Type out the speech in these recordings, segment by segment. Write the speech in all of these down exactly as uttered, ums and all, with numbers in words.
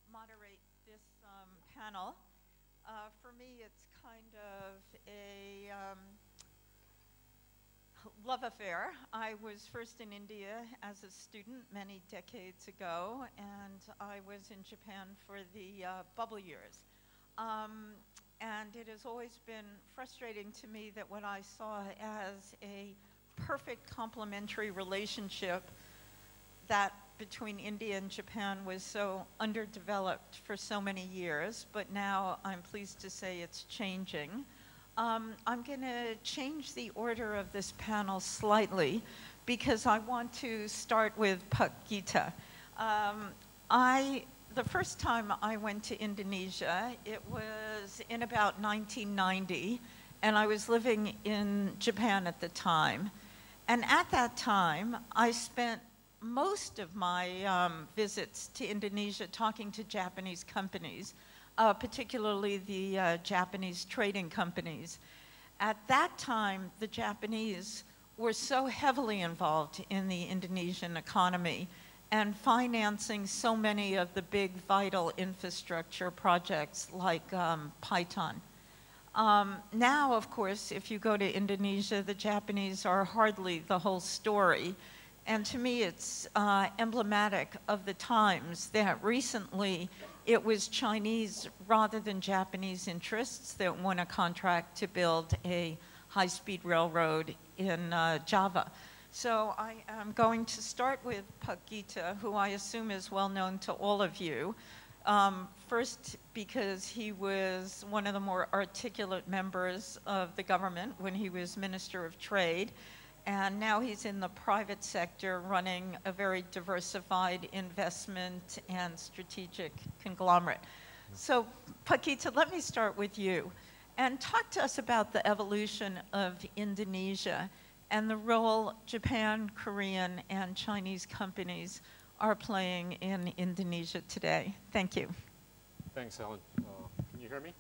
moderate this um, panel. Uh, for me, it's kind of a um, love affair. I was first in India as a student many decades ago, and I was in Japan for the uh, bubble years. Um, and it has always been frustrating to me that what I saw as a perfect complementary relationship that between India and Japan was so underdeveloped for so many years, but now I'm pleased to say it's changing. Um, I'm going to change the order of this panel slightly because I want to start with Pak Gita. Um, I, the first time I went to Indonesia, it was in about nineteen ninety, and I was living in Japan at the time. And at that time, I spent most of my um, visits to Indonesia talking to Japanese companies, uh, particularly the uh, Japanese trading companies. At that time, the Japanese were so heavily involved in the Indonesian economy and financing so many of the big vital infrastructure projects like um, Python. Um, now, of course, if you go to Indonesia, the Japanese are hardly the whole story. And to me, it's uh, emblematic of the times that recently it was Chinese rather than Japanese interests that won a contract to build a high-speed railroad in uh, Java. So I am going to start with Pak Gita, who I assume is well known to all of you. Um, first, because he was one of the more articulate members of the government when he was Minister of Trade. And now he's in the private sector running a very diversified investment and strategic conglomerate. So, Pak Gita, let me start with you. And talk to us about the evolution of Indonesia and the role Japan, Korean, and Chinese companies are playing in Indonesia today. Thank you. Thanks, Helen. Uh, can you hear me?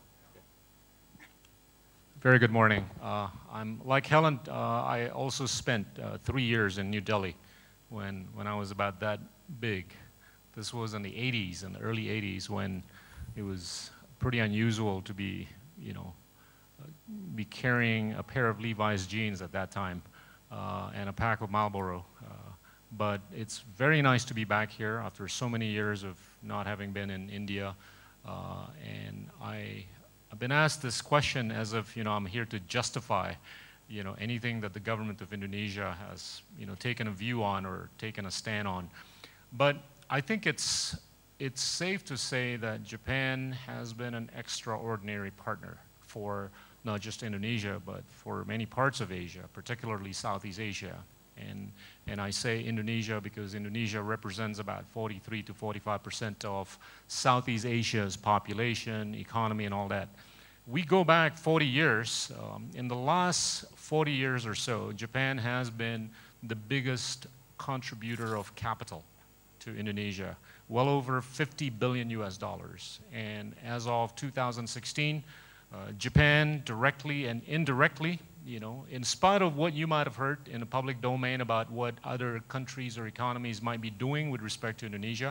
Very good morning. Uh, I'm like Helen. Uh, I also spent uh, three years in New Delhi when when I was about that big. This was in the eighties, in the early eighties, when it was pretty unusual to be, you know, uh, be carrying a pair of Levi's jeans at that time uh, and a pack of Marlboro. Uh, but it's very nice to be back here after so many years of not having been in India, uh, and I. I've been asked this question as if, you know, I'm here to justify, you know, anything that the government of Indonesia has, you know, taken a view on or taken a stand on. But I think it's, it's safe to say that Japan has been an extraordinary partner for not just Indonesia, but for many parts of Asia, particularly Southeast Asia. And, and I say Indonesia because Indonesia represents about forty-three to forty-five percent of Southeast Asia's population, economy, and all that. We go back forty years. Um, in the last forty years or so, Japan has been the biggest contributor of capital to Indonesia, well over fifty billion U S dollars. And as of two thousand sixteen, uh, Japan directly and indirectly, you know, in spite of what you might have heard in the public domain about what other countries or economies might be doing with respect to Indonesia,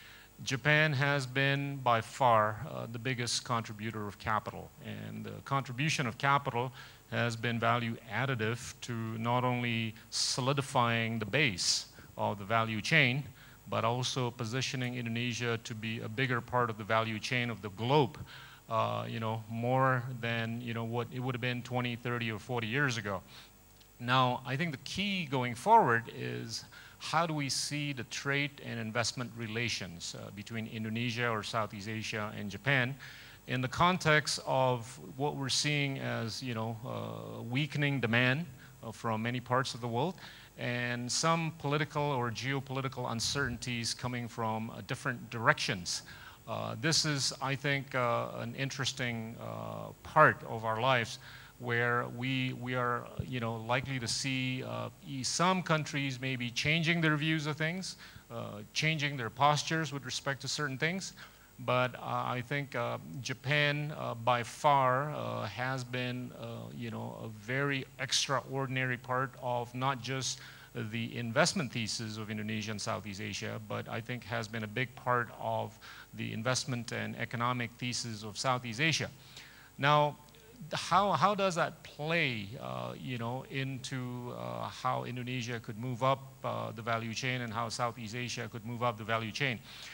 Japan has been by far uh, the biggest contributor of capital. And the contribution of capital has been value additive to not only solidifying the base of the value chain, but also positioning Indonesia to be a bigger part of the value chain of the globe. Uh, you know, more than, you know, what it would have been twenty, thirty, or forty years ago. Now, I think the key going forward is how do we see the trade and investment relations uh, between Indonesia or Southeast Asia and Japan in the context of what we're seeing as, you know, uh, weakening demand uh, from many parts of the world and some political or geopolitical uncertainties coming from uh, different directions. Uh, this is, I think, uh, an interesting uh, part of our lives where we, we are, you know, likely to see uh, some countries maybe changing their views of things, uh, changing their postures with respect to certain things. But uh, I think uh, Japan, uh, by far, uh, has been, uh, you know, a very extraordinary part of not just the investment thesis of Indonesia and Southeast Asia, but I think has been a big part of the investment and economic thesis of Southeast Asia. Now, how, how does that play, uh, you know, into uh, how Indonesia could move up uh, the value chain and how Southeast Asia could move up the value chain?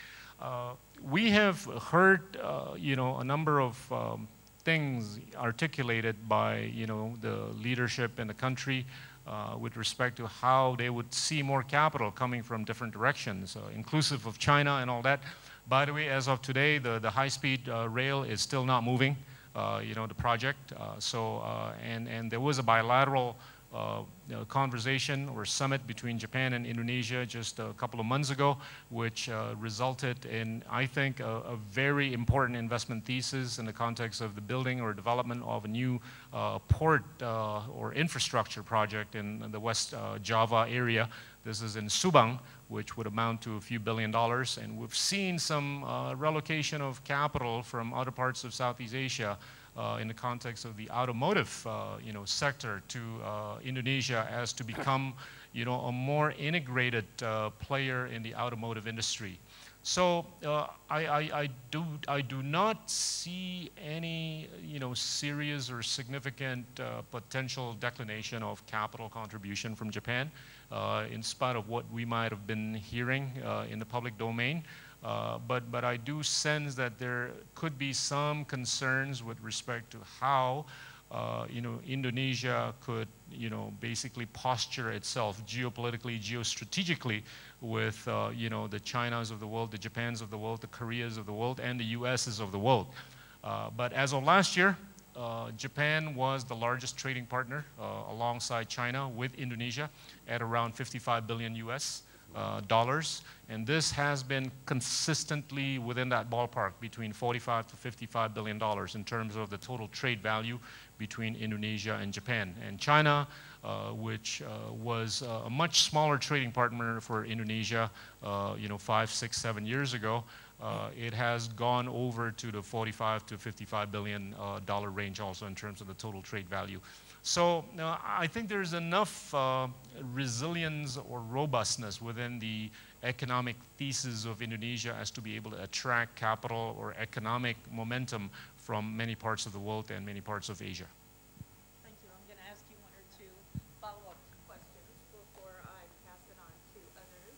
Uh, we have heard, uh, you know, a number of um, things articulated by, you know, the leadership in the country uh, with respect to how they would see more capital coming from different directions, uh, inclusive of China and all that. By the way, as of today, the, the high-speed uh, rail is still not moving, uh, you know, the project. Uh, so, uh, and, and there was a bilateral Uh, you know, conversation or summit between Japan and Indonesia just a couple of months ago, which uh, resulted in, I think, a, a very important investment thesis in the context of the building or development of a new uh, port uh, or infrastructure project in the West uh, Java area. This is in Subang, which would amount to a few billion dollars. And we've seen some uh, relocation of capital from other parts of Southeast Asia Uh, in the context of the automotive, uh, you know, sector to uh, Indonesia as to become, you know, a more integrated uh, player in the automotive industry. So uh, I, I, I do I do not see any, you know, serious or significant uh, potential declination of capital contribution from Japan, uh, in spite of what we might have been hearing uh, in the public domain. Uh, but, but I do sense that there could be some concerns with respect to how, uh, you know, Indonesia could, you know, basically posture itself geopolitically, geostrategically with, uh, you know, the Chinas of the world, the Japans of the world, the Koreas of the world, and the U S's of the world. Uh, but as of last year, uh, Japan was the largest trading partner uh, alongside China with Indonesia at around fifty-five billion U S Uh, dollars, and this has been consistently within that ballpark between forty-five to fifty-five billion dollars in terms of the total trade value between Indonesia and Japan. And China, uh, which uh, was uh, a much smaller trading partner for Indonesia, uh, you know, five, six, seven years ago, uh, it has gone over to the forty-five to fifty-five billion uh, dollar range also in terms of the total trade value. So uh, I think there's enough uh, resilience or robustness within the economic thesis of Indonesia as to be able to attract capital or economic momentum from many parts of the world and many parts of Asia. Thank you. I'm going to ask you one or two follow-up questions before I pass it on to others.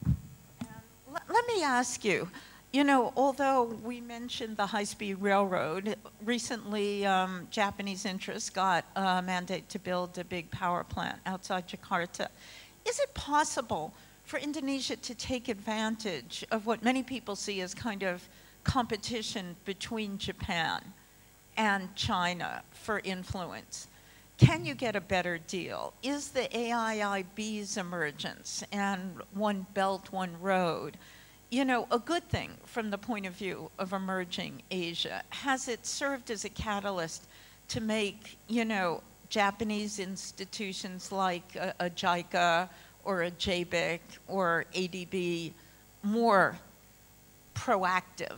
And let, let me ask you, you know, although we mentioned the high-speed railroad, recently um, Japanese interests got a mandate to build a big power plant outside Jakarta. Is it possible for Indonesia to take advantage of what many people see as kind of competition between Japan and China for influence? Can you get a better deal? Is the A I I B's emergence and One Belt, One Road, you know, a good thing from the point of view of emerging Asia? Has it served as a catalyst to make, you know, Japanese institutions like a, a JICA or a J B I C or A D B more proactive?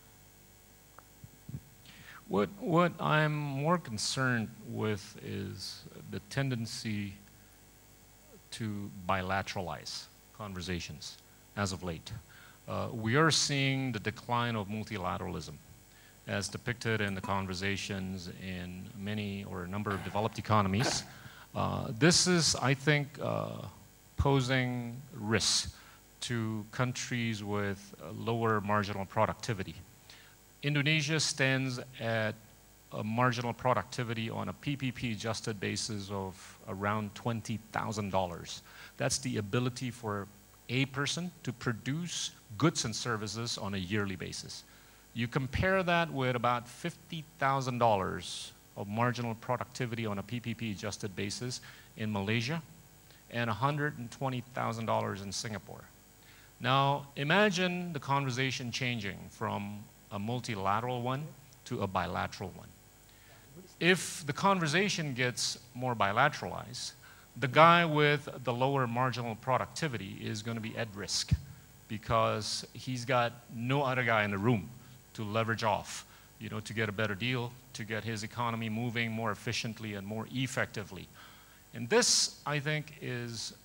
What, what I'm more concerned with is the tendency to bilateralize conversations as of late. Uh, we are seeing the decline of multilateralism as depicted in the conversations in many or a number of developed economies. Uh, this is, I think, uh, posing risks to countries with uh, lower marginal productivity. Indonesia stands at a marginal productivity on a P P P adjusted basis of around twenty thousand dollars. That's the ability for a person to produce goods and services on a yearly basis. You compare that with about fifty thousand dollars of marginal productivity on a P P P adjusted basis in Malaysia and one hundred twenty thousand dollars in Singapore. Now imagine the conversation changing from a multilateral one to a bilateral one. If the conversation gets more bilateralized, the guy with the lower marginal productivity is going to be at risk because he's got no other guy in the room to leverage off, you know, to get a better deal, to get his economy moving more efficiently and more effectively. And this, I think, is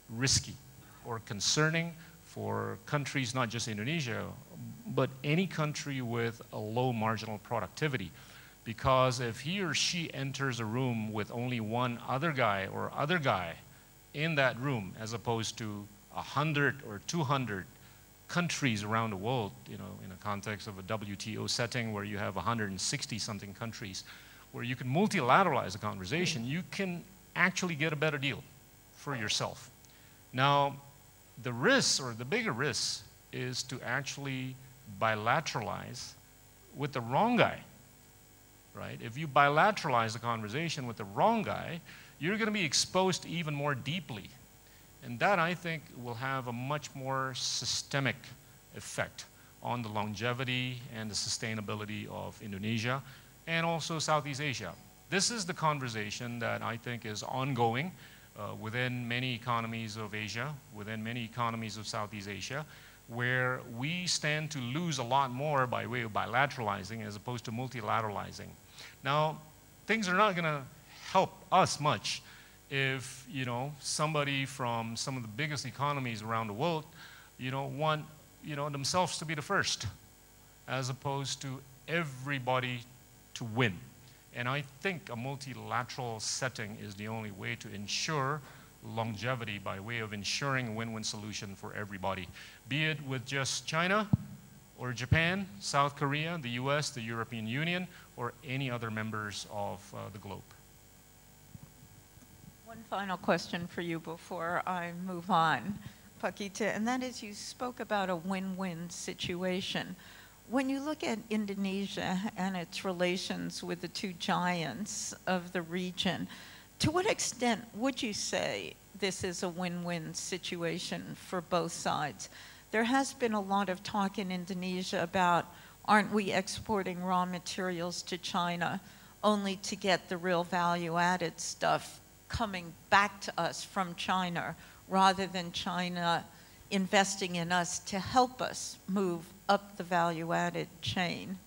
risky or concerning for countries, not just Indonesia, but any country with a low marginal productivity. Because if he or she enters a room with only one other guy or other guy in that room, as opposed to a hundred or two hundred countries around the world, you know, in a context of a W T O setting where you have one hundred sixty something countries, where you can multilateralize a conversation, you can actually get a better deal for yourself. Now, the risk, or the bigger risk, is to actually bilateralize with the wrong guy, right? If you bilateralize the conversation with the wrong guy, you're going to be exposed even more deeply. And that, I think, will have a much more systemic effect on the longevity and the sustainability of Indonesia and also Southeast Asia. This is the conversation that I think is ongoing uh, within many economies of Asia, within many economies of Southeast Asia, where we stand to lose a lot more by way of bilateralizing as opposed to multilateralizing. Now, things are not going to help us much if, you know, somebody from some of the biggest economies around the world, you know, want, you know, themselves to be the first, as opposed to everybody to win. And I think a multilateral setting is the only way to ensure longevity by way of ensuring a win-win solution for everybody, be it with just China or Japan, South Korea, the U S, the European Union, or any other members of uh, the globe. One final question for you before I move on, Pakita, and that is, you spoke about a win-win situation. When you look at Indonesia and its relations with the two giants of the region, to what extent would you say this is a win-win situation for both sides? There has been a lot of talk in Indonesia about, aren't we exporting raw materials to China only to get the real value-added stuff coming back to us from China, rather than China investing in us to help us move up the value-added chain?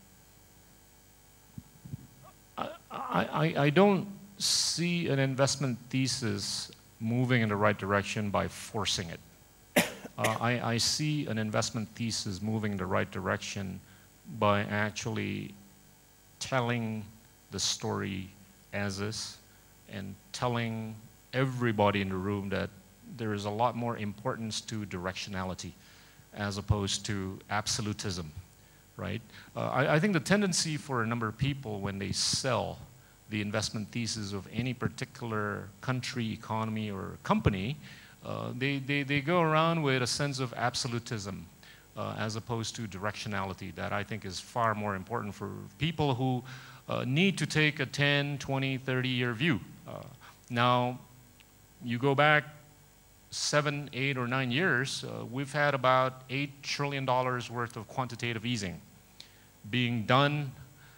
I, I, I don't see an investment thesis moving in the right direction by forcing it. Uh, I, I see an investment thesis moving in the right direction by actually telling the story as is and telling everybody in the room that there is a lot more importance to directionality as opposed to absolutism, right? Uh, I, I think the tendency for a number of people when they sell the investment thesis of any particular country, economy, or company, uh, they, they, they go around with a sense of absolutism uh, as opposed to directionality that I think is far more important for people who uh, need to take a ten, twenty, thirty year view. Uh, now, you go back seven, eight, or nine years, uh, we've had about eight trillion dollars worth of quantitative easing being done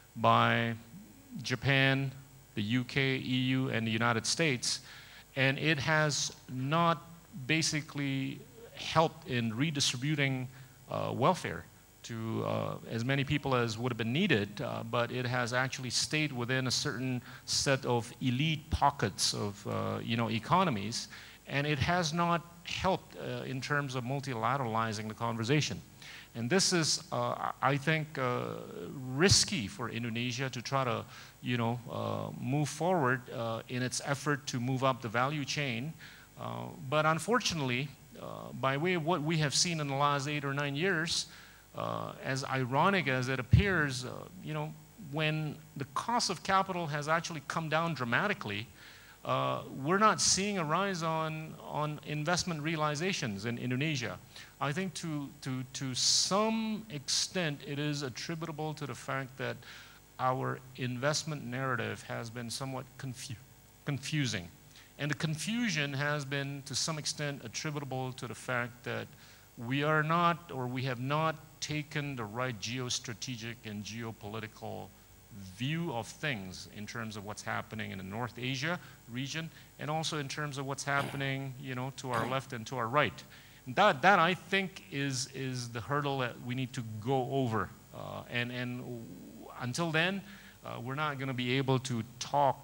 by Japan, the U K, E U, and the United States, and it has not basically helped in redistributing uh, welfare to uh, as many people as would have been needed, uh, but it has actually stayed within a certain set of elite pockets of uh, you know, economies, and it has not helped uh, in terms of multilateralizing the conversation. And this is, uh, I think, uh, risky for Indonesia to try to, you know, uh, move forward uh, in its effort to move up the value chain. Uh, but unfortunately, uh, by way of what we have seen in the last eight or nine years, uh, as ironic as it appears, uh, you know, when the cost of capital has actually come down dramatically, uh, we're not seeing a rise on, on investment realizations in Indonesia. I think to, to, to some extent it is attributable to the fact that our investment narrative has been somewhat confu confusing. And the confusion has been to some extent attributable to the fact that we are not, or we have not taken the right geostrategic and geopolitical view of things in terms of what's happening in the North Asia region, and also in terms of what's happening, you know, to our left and to our right. That, that I think is, is the hurdle that we need to go over. Uh, and, and until then, uh, we're not going to be able to talk uh,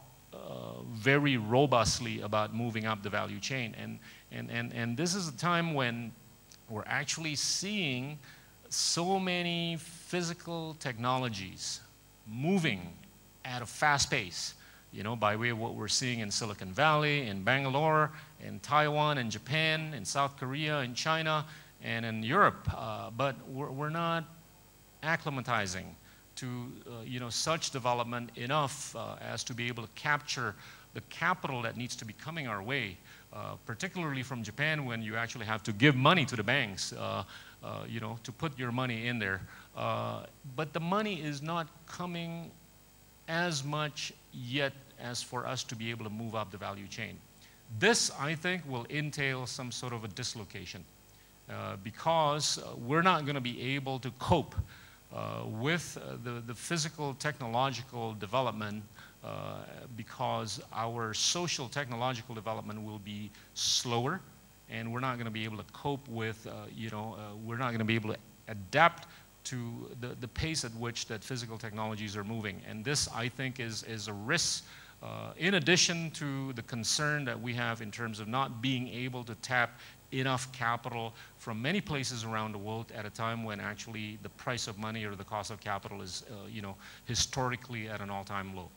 uh, very robustly about moving up the value chain. And, and, and, and this is a time when we're actually seeing so many physical technologies moving at a fast pace, you know, by way of what we're seeing in Silicon Valley, in Bangalore, in Taiwan, in Japan, in South Korea, in China, and in Europe. Uh, but we're, we're not acclimatizing to uh, you know, such development enough uh, as to be able to capture the capital that needs to be coming our way, uh, particularly from Japan, when you actually have to give money to the banks, uh, uh, you know, to put your money in there. Uh, but the money is not coming as much yet as for us to be able to move up the value chain. This, I think, will entail some sort of a dislocation uh, because uh, we're not going to be able to cope uh, with uh, the, the physical technological development uh, because our social technological development will be slower, and we're not going to be able to cope with, uh, you know, uh, we're not going to be able to adapt to the, the pace at which that physical technologies are moving. And this, I think, is, is a risk uh, in addition to the concern that we have in terms of not being able to tap enough capital from many places around the world at a time when actually the price of money or the cost of capital is, uh, you know, historically at an all-time low.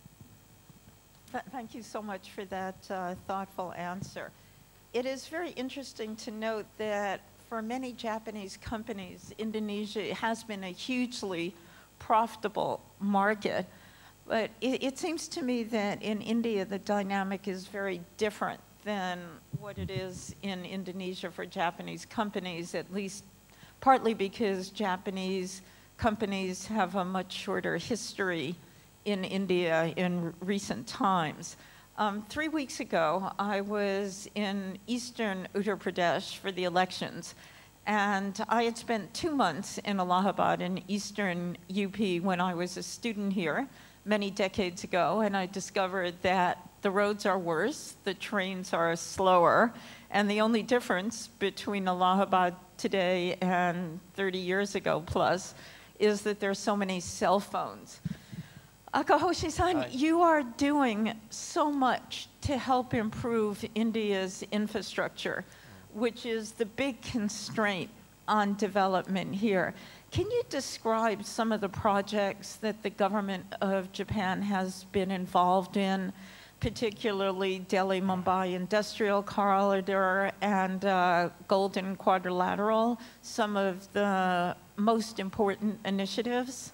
Th thank you so much for that uh, thoughtful answer. It is very interesting to note that for many Japanese companies, Indonesia has been a hugely profitable market. But it, it seems to me that in India, the dynamic is very different than what it is in Indonesia for Japanese companies, at least partly because Japanese companies have a much shorter history in India in recent times. Um, three weeks ago, I was in eastern Uttar Pradesh for the elections, and I had spent two months in Allahabad in eastern U P when I was a student here many decades ago, and I discovered that the roads are worse, the trains are slower, and the only difference between Allahabad today and thirty years ago plus is that there's so many cell phones. Akahoshi-san, you are doing so much to help improve India's infrastructure, which is the big constraint on development here. Can you describe some of the projects that the government of Japan has been involved in, particularly Delhi-Mumbai Industrial Corridor and uh, Golden Quadrilateral, some of the most important initiatives?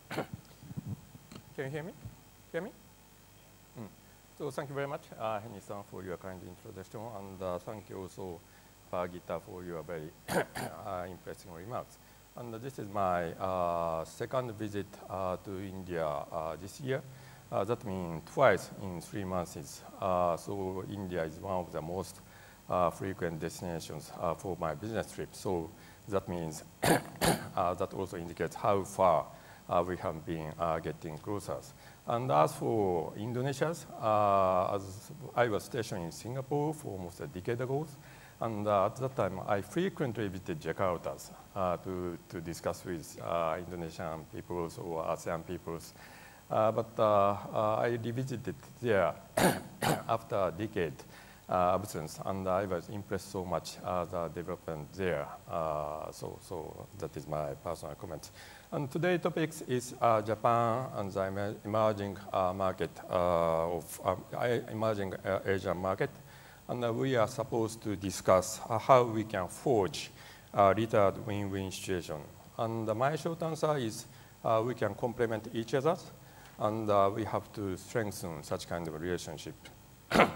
Can you hear me? Hear me? Mm. So thank you very much, uh, Henny-san, for your kind introduction, and uh, thank you also, uh, Gita, for your very uh, impressive remarks. And uh, this is my uh, second visit uh, to India uh, this year. Uh, that means twice in three months. Uh, so India is one of the most uh, frequent destinations uh, for my business trip. So that means uh, that also indicates how far Uh, we have been uh, getting closer. And as for Indonesia, uh, as I was stationed in Singapore for almost a decade ago, and uh, at that time I frequently visited Jakarta uh, to, to discuss with uh, Indonesian peoples or ASEAN peoples. Uh, but uh, uh, I revisited there after a decade uh, absence, and I was impressed so much uh, the development there. Uh, so, so that is my personal comment. And today's topic is uh, Japan and the emerging uh, market uh, of uh, emerging uh, Asian market, and uh, we are supposed to discuss uh, how we can forge a retail win-win situation. And uh, my short answer is uh, we can complement each other, and uh, we have to strengthen such kind of relationship. uh,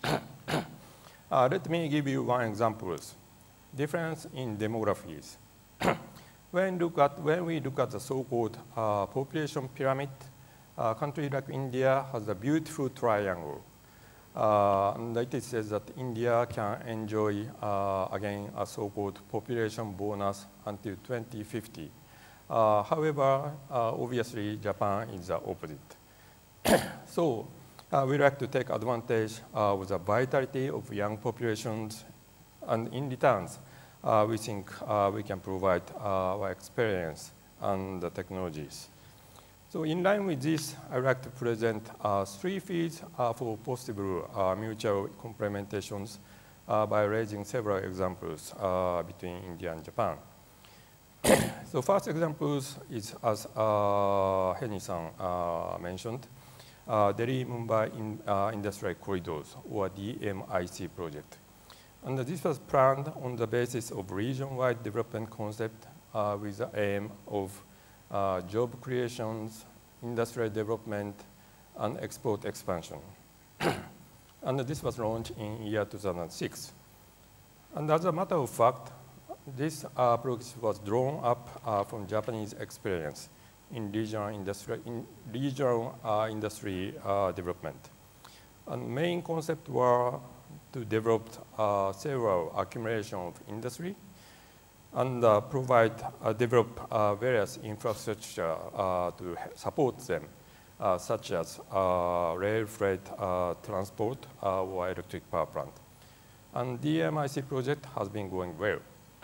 let me give you one example: difference in demographies. When, look at, when we look at the so-called uh, population pyramid, a country like India has a beautiful triangle. Uh, and it says that India can enjoy, uh, again, a so-called population bonus until twenty fifty. Uh, however, uh, obviously, Japan is the opposite. So uh, we like to take advantage uh, of the vitality of young populations, and in returns, Uh, we think uh, we can provide uh, our experience and the technologies. So in line with this, I'd like to present uh, three fields uh, for possible uh, mutual complementations uh, by raising several examples uh, between India and Japan. So first examples is, as uh, Henny-san uh, mentioned, uh, Delhi-Mumbai in, uh, Industrial Corridors, or D M I C project. And this was planned on the basis of region-wide development concept uh, with the aim of uh, job creations, industrial development, and export expansion. And this was launched in year two thousand six. And as a matter of fact, this uh, project was drawn up uh, from Japanese experience in regional industry, in regional uh, industry uh, development. And main concept were to develop uh, several accumulation of industry and uh, provide, uh, develop uh, various infrastructure uh, to support them, uh, such as uh, rail freight uh, transport uh, or electric power plant. And D M I C project has been going well.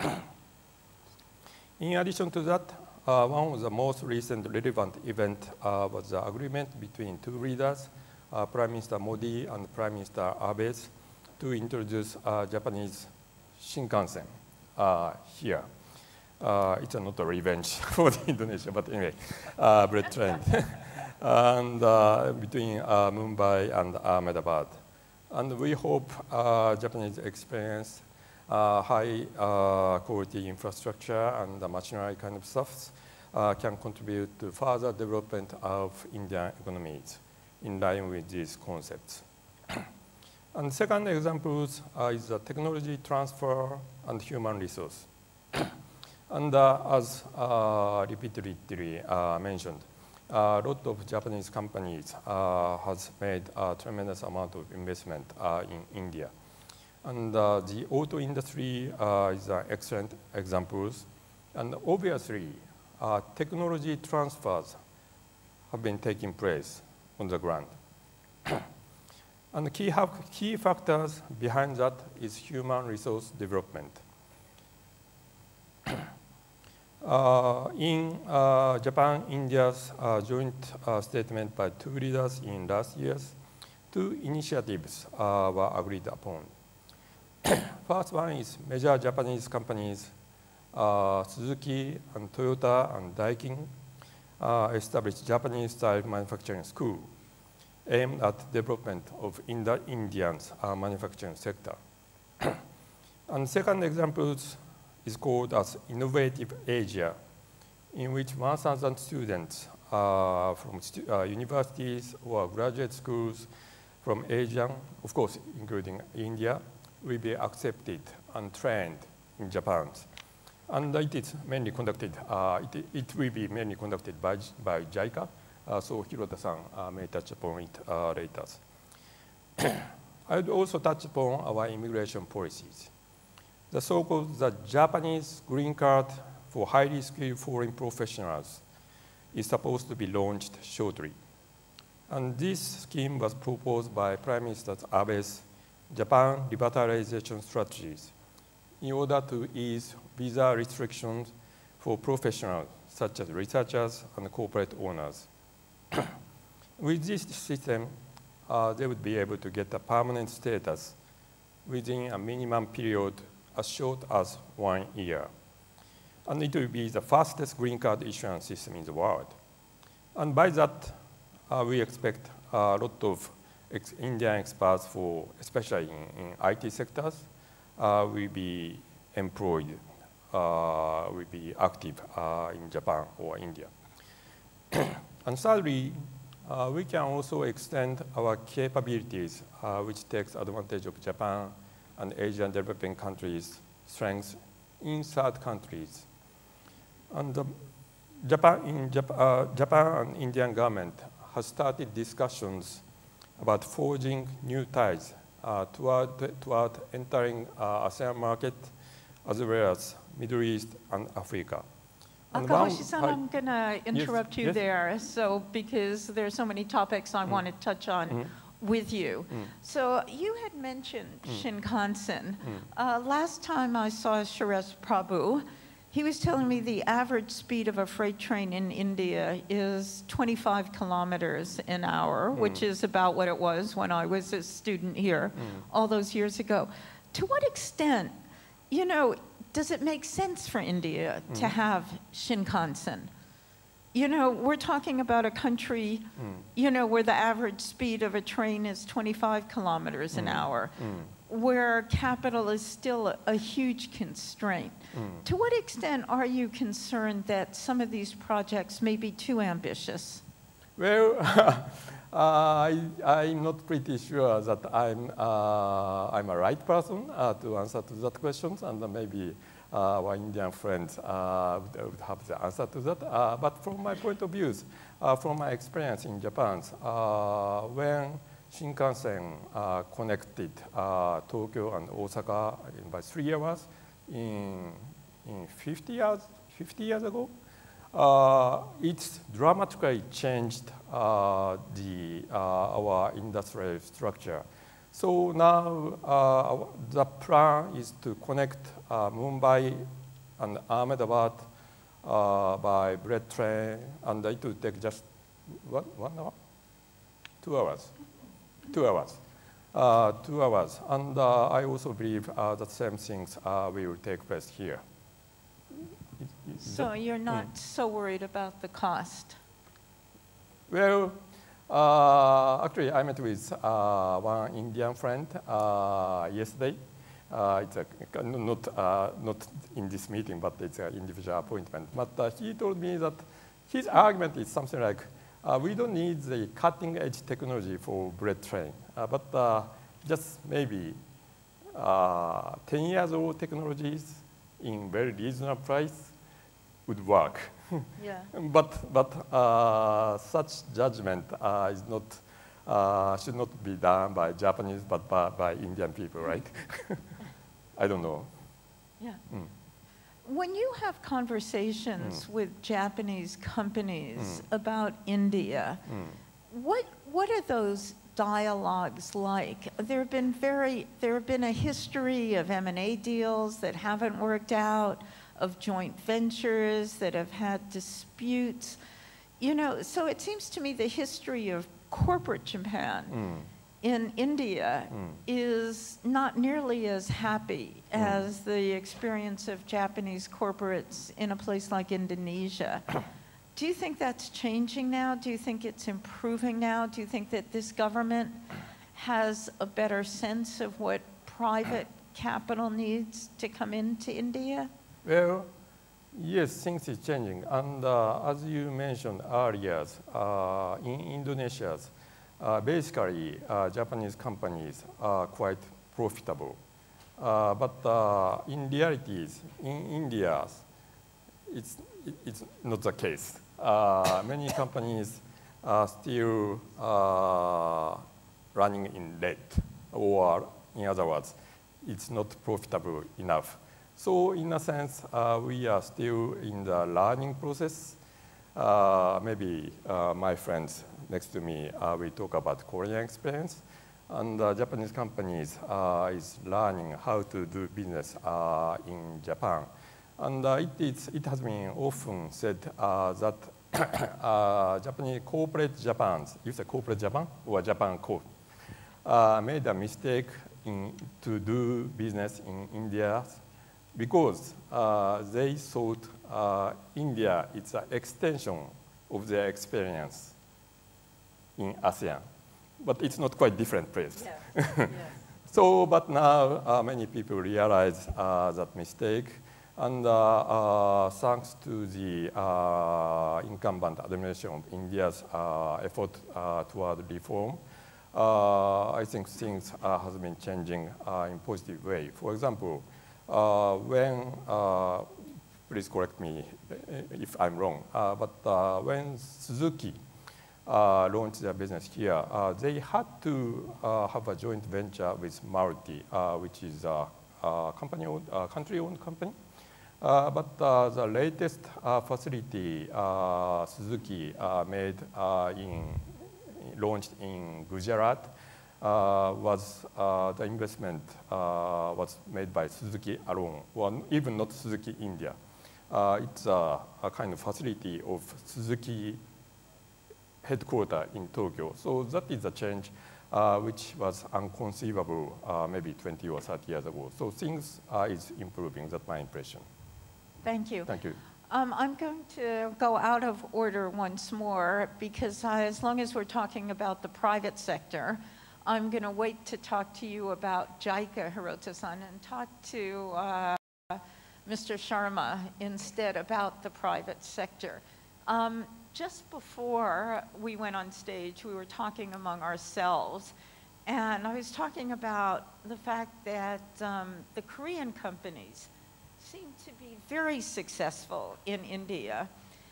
In addition to that, uh, one of the most recent relevant event uh, was the agreement between two leaders, uh, Prime Minister Modi and Prime Minister Abe, to introduce uh, Japanese Shinkansen uh, here. Uh, it's uh, not a revenge for the Indonesia, but anyway, uh, bullet train. And uh, between uh, Mumbai and Ahmedabad. And we hope uh, Japanese experience uh, high uh, quality infrastructure and the machinery kind of stuff uh, can contribute to further development of Indian economies in line with these concepts. And second example uh, is the technology transfer and human resource. And uh, as uh, repeatedly uh, mentioned, a lot of Japanese companies uh, has made a tremendous amount of investment uh, in India. And uh, the auto industry uh, is an excellent example. And obviously, uh, technology transfers have been taking place on the ground. And the key, key factors behind that is human resource development. Uh, in uh, Japan, India's uh, joint uh, statement by two leaders in last years, two initiatives uh, were agreed upon. First one is major Japanese companies, uh, Suzuki and Toyota and Daikin, uh, established Japanese-style manufacturing school aimed at development of Indi Indians uh, manufacturing sector. And second example is called as Innovative Asia, in which one thousand students uh, from stu uh, universities or graduate schools from Asia, of course, including India, will be accepted and trained in Japan. And it is mainly conducted, uh, it, it will be mainly conducted by, by JICA, uh, so Hirota-san uh, may touch upon it uh, later. I would also touch upon our immigration policies. The so-called the Japanese green card for highly skilled foreign professionals is supposed to be launched shortly. And this scheme was proposed by Prime Minister Abe's Japan revitalization strategies in order to ease visa restrictions for professionals such as researchers and corporate owners. With this system, uh, they would be able to get a permanent status within a minimum period as short as one year. And it will be the fastest green card issuance system in the world. And by that, uh, we expect a lot of ex Indian experts, for, especially in, in I T sectors, uh, will be employed, uh, will be active uh, in Japan or India. And thirdly, uh, we can also extend our capabilities, uh, which takes advantage of Japan and Asian developing countries' strengths in third countries. And uh, Japan, in Jap uh, Japan and Indian government has started discussions about forging new ties uh, toward, toward entering uh, ASEAN market as well as Middle East and Africa. Akahoshi-san, I'm going to interrupt yes, you yes. there, so because there's so many topics I mm. want to touch on mm. with you. Mm. So you had mentioned mm. Shinkansen. Mm. Uh, last time I saw Suresh Prabhu, He was telling me the average speed of a freight train in India is twenty-five kilometers an hour, mm. which is about what it was when I was a student here mm. all those years ago. To what extent, you know, does it make sense for India mm. to have Shinkansen? You know, we're talking about a country, mm. you know, where the average speed of a train is twenty-five kilometers an mm. hour, mm. where capital is still a, a huge constraint. Mm. To what extent are you concerned that some of these projects may be too ambitious? Well, uh, I, I'm not pretty sure that I'm, uh, I'm a right person uh, to answer to that question, and maybe uh, our Indian friends uh, would have the answer to that. Uh, but from my point of view, uh, from my experience in Japan, uh, when Shinkansen uh, connected uh, Tokyo and Osaka in by three hours in, in fifty years, fifty years ago, uh, it's dramatically changed uh, the, uh, our industrial structure. So now uh, the plan is to connect uh, Mumbai and Ahmedabad uh, by bullet train, and it will take just one, one hour, two hours. Two hours. Uh, two hours. And uh, I also believe uh, the same things uh, will take place here. Is, is so you're not mm. so worried about the cost? Well, uh, actually, I met with uh, one Indian friend uh, yesterday. Uh, it's a, not, uh, not in this meeting, but it's an individual appointment. But uh, he told me that his argument is something like, Uh, we don't need the cutting-edge technology for bullet train, uh, but uh, just maybe uh, ten years old technologies in very reasonable price would work. Yeah. but but uh, such judgment uh, is not uh, should not be done by Japanese, but by, by Indian people, right? I don't know. Yeah. Mm. When you have conversations mm. with Japanese companies mm. about India, mm. what what are those dialogues like? There have been very there have been a history of M and A deals that haven't worked out, of joint ventures that have had disputes. You know, so it seems to me the history of corporate Japan mm. in India mm. is not nearly as happy mm. as the experience of Japanese corporates in a place like Indonesia. Do you think that's changing now? Do you think it's improving now? Do you think that this government has a better sense of what private capital needs to come into India? Well, yes, things is changing. And uh, as you mentioned earlier, uh, in Indonesia, Uh, basically, uh, Japanese companies are quite profitable. Uh, but uh, in reality, in India, it's, it, it's not the case. Uh, many companies are still uh, running in red, or in other words, it's not profitable enough. So in a sense, uh, we are still in the learning process. Uh, maybe uh, my friends next to me, uh, we talk about Korean experience, and uh, Japanese companies uh, is learning how to do business uh, in Japan. And uh, it, it's, it has been often said uh, that uh, Japanese corporate Japans, you say corporate Japan or Japan Corp, uh, made a mistake in, to do business in India because uh, they thought uh, India is an extension of their experience in ASEAN, but it's not quite different place. Yeah. Yeah. So, but now uh, many people realize uh, that mistake, and uh, uh, thanks to the uh, incumbent administration of India's uh, effort uh, toward reform, uh, I think things uh, has been changing uh, in positive way. For example, uh, when uh, please correct me if I'm wrong, uh, but uh, when Suzuki Uh, launched their business here, uh, they had to uh, have a joint venture with Maruti, uh, which is a, a company owned, uh, country-owned company. Uh, but uh, the latest uh, facility uh, Suzuki uh, made uh, in launched in Gujarat uh, was uh, the investment uh, was made by Suzuki alone, or even not Suzuki India. uh, it's a, a kind of facility of Suzuki headquarters in Tokyo. So that is a change uh, which was unconceivable uh, maybe twenty or thirty years ago. So things are is improving. That's my impression. Thank you. Thank you. Um, I'm going to go out of order once more because I, as long as we're talking about the private sector, I'm going to wait to talk to you about JICA, Hirota-san, and talk to uh, Mister Sharma instead about the private sector. Um, just before we went on stage, we were talking among ourselves, and I was talking about the fact that um, the Korean companies seem to be very successful in India.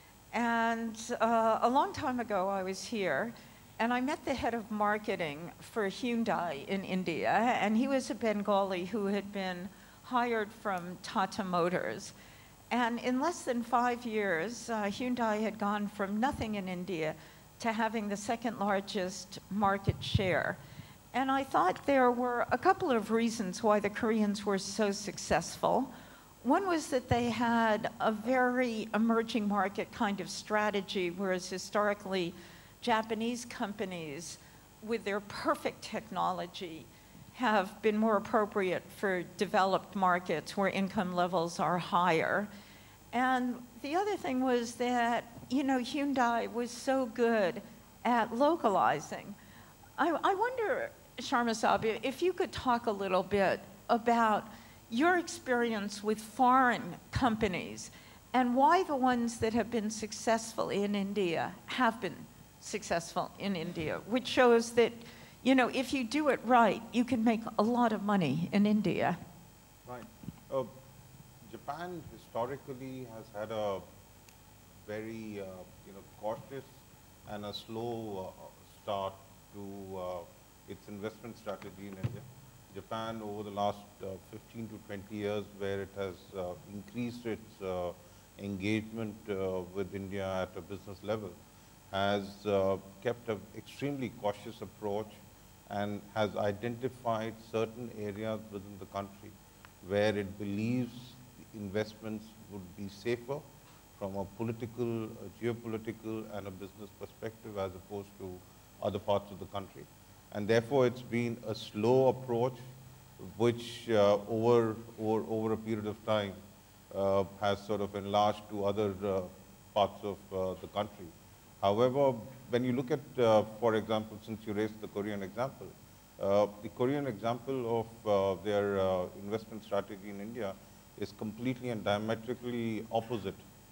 And uh, a long time ago, I was here, and I met the head of marketing for Hyundai in India, and he was a Bengali who had been hired from Tata Motors. And in less than five years, uh, Hyundai had gone from nothing in India to having the second largest market share. And I thought there were a couple of reasons why the Koreans were so successful. One was that they had a very emerging market kind of strategy, whereas historically, Japanese companies with their perfect technology have been more appropriate for developed markets where income levels are higher. And the other thing was that, you know, Hyundai was so good at localizing. I, I wonder, Sharma-san, if you could talk a little bit about your experience with foreign companies and why the ones that have been successful in India have been successful in India, which shows that, you know, if you do it right, you can make a lot of money in India. Right. Uh, Japan historically has had a very, uh, you know, cautious and a slow uh, start to uh, its investment strategy in India. Japan, over the last uh, fifteen to twenty years, where it has uh, increased its uh, engagement uh, with India at a business level, has uh, kept an extremely cautious approach and has identified certain areas within the country where it believes investments would be safer from a political, a geopolitical, and a business perspective as opposed to other parts of the country. And therefore, it's been a slow approach which uh, over, over, over a period of time uh, has sort of enlarged to other uh, parts of uh, the country. However, when you look at, uh, for example, since you raised the Korean example, uh, the Korean example of uh, their uh, investment strategy in India is completely and diametrically opposite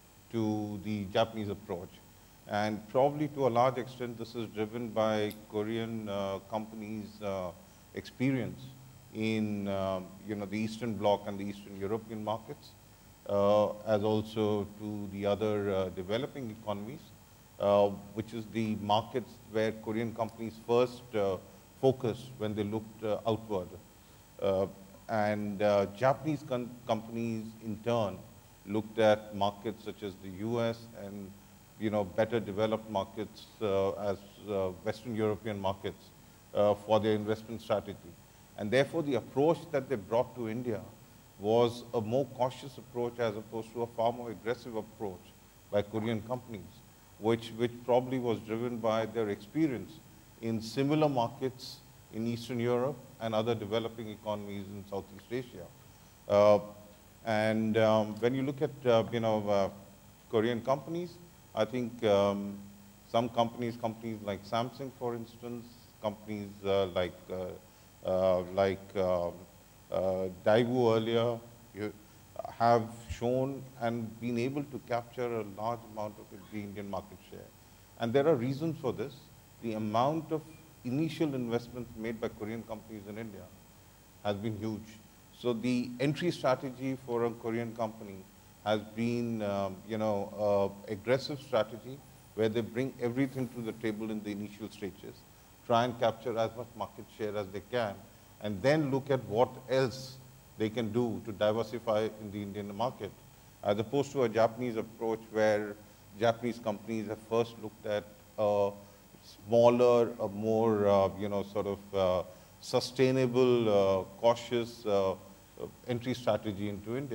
to the Japanese approach. And probably to a large extent, this is driven by Korean uh, companies' uh, experience in uh, you know, the Eastern Bloc and the Eastern European markets, uh, as also to the other uh, developing economies, uh, which is the markets where Korean companies first uh, focused when they looked uh, outward. Uh, and uh, Japanese companies, in turn, looked at markets such as the U S and you know, better developed markets uh, as uh, Western European markets uh, for their investment strategy. And therefore, the approach that they brought to India was a more cautious approach as opposed to a far more aggressive approach by Korean companies, which, which probably was driven by their experience in similar markets in Eastern Europe and other developing economies in Southeast Asia. Uh, and um, when you look at, uh, you know, uh, Korean companies, I think um, some companies, companies like Samsung, for instance, companies uh, like uh, uh, like uh, uh, Daewoo earlier, you have shown and been able to capture a large amount of the Indian market share. And there are reasons for this. The amount of initial investments made by Korean companies in India has been huge. So the entry strategy for a Korean company has been, um, you know, uh, aggressive strategy where they bring everything to the table in the initial stages, try and capture as much market share as they can, and then look at what else they can do to diversify in the Indian market, as opposed to a Japanese approach where Japanese companies have first looked at a smaller, a more, uh, you know, sort of uh, sustainable, uh, cautious uh, entry strategy into India.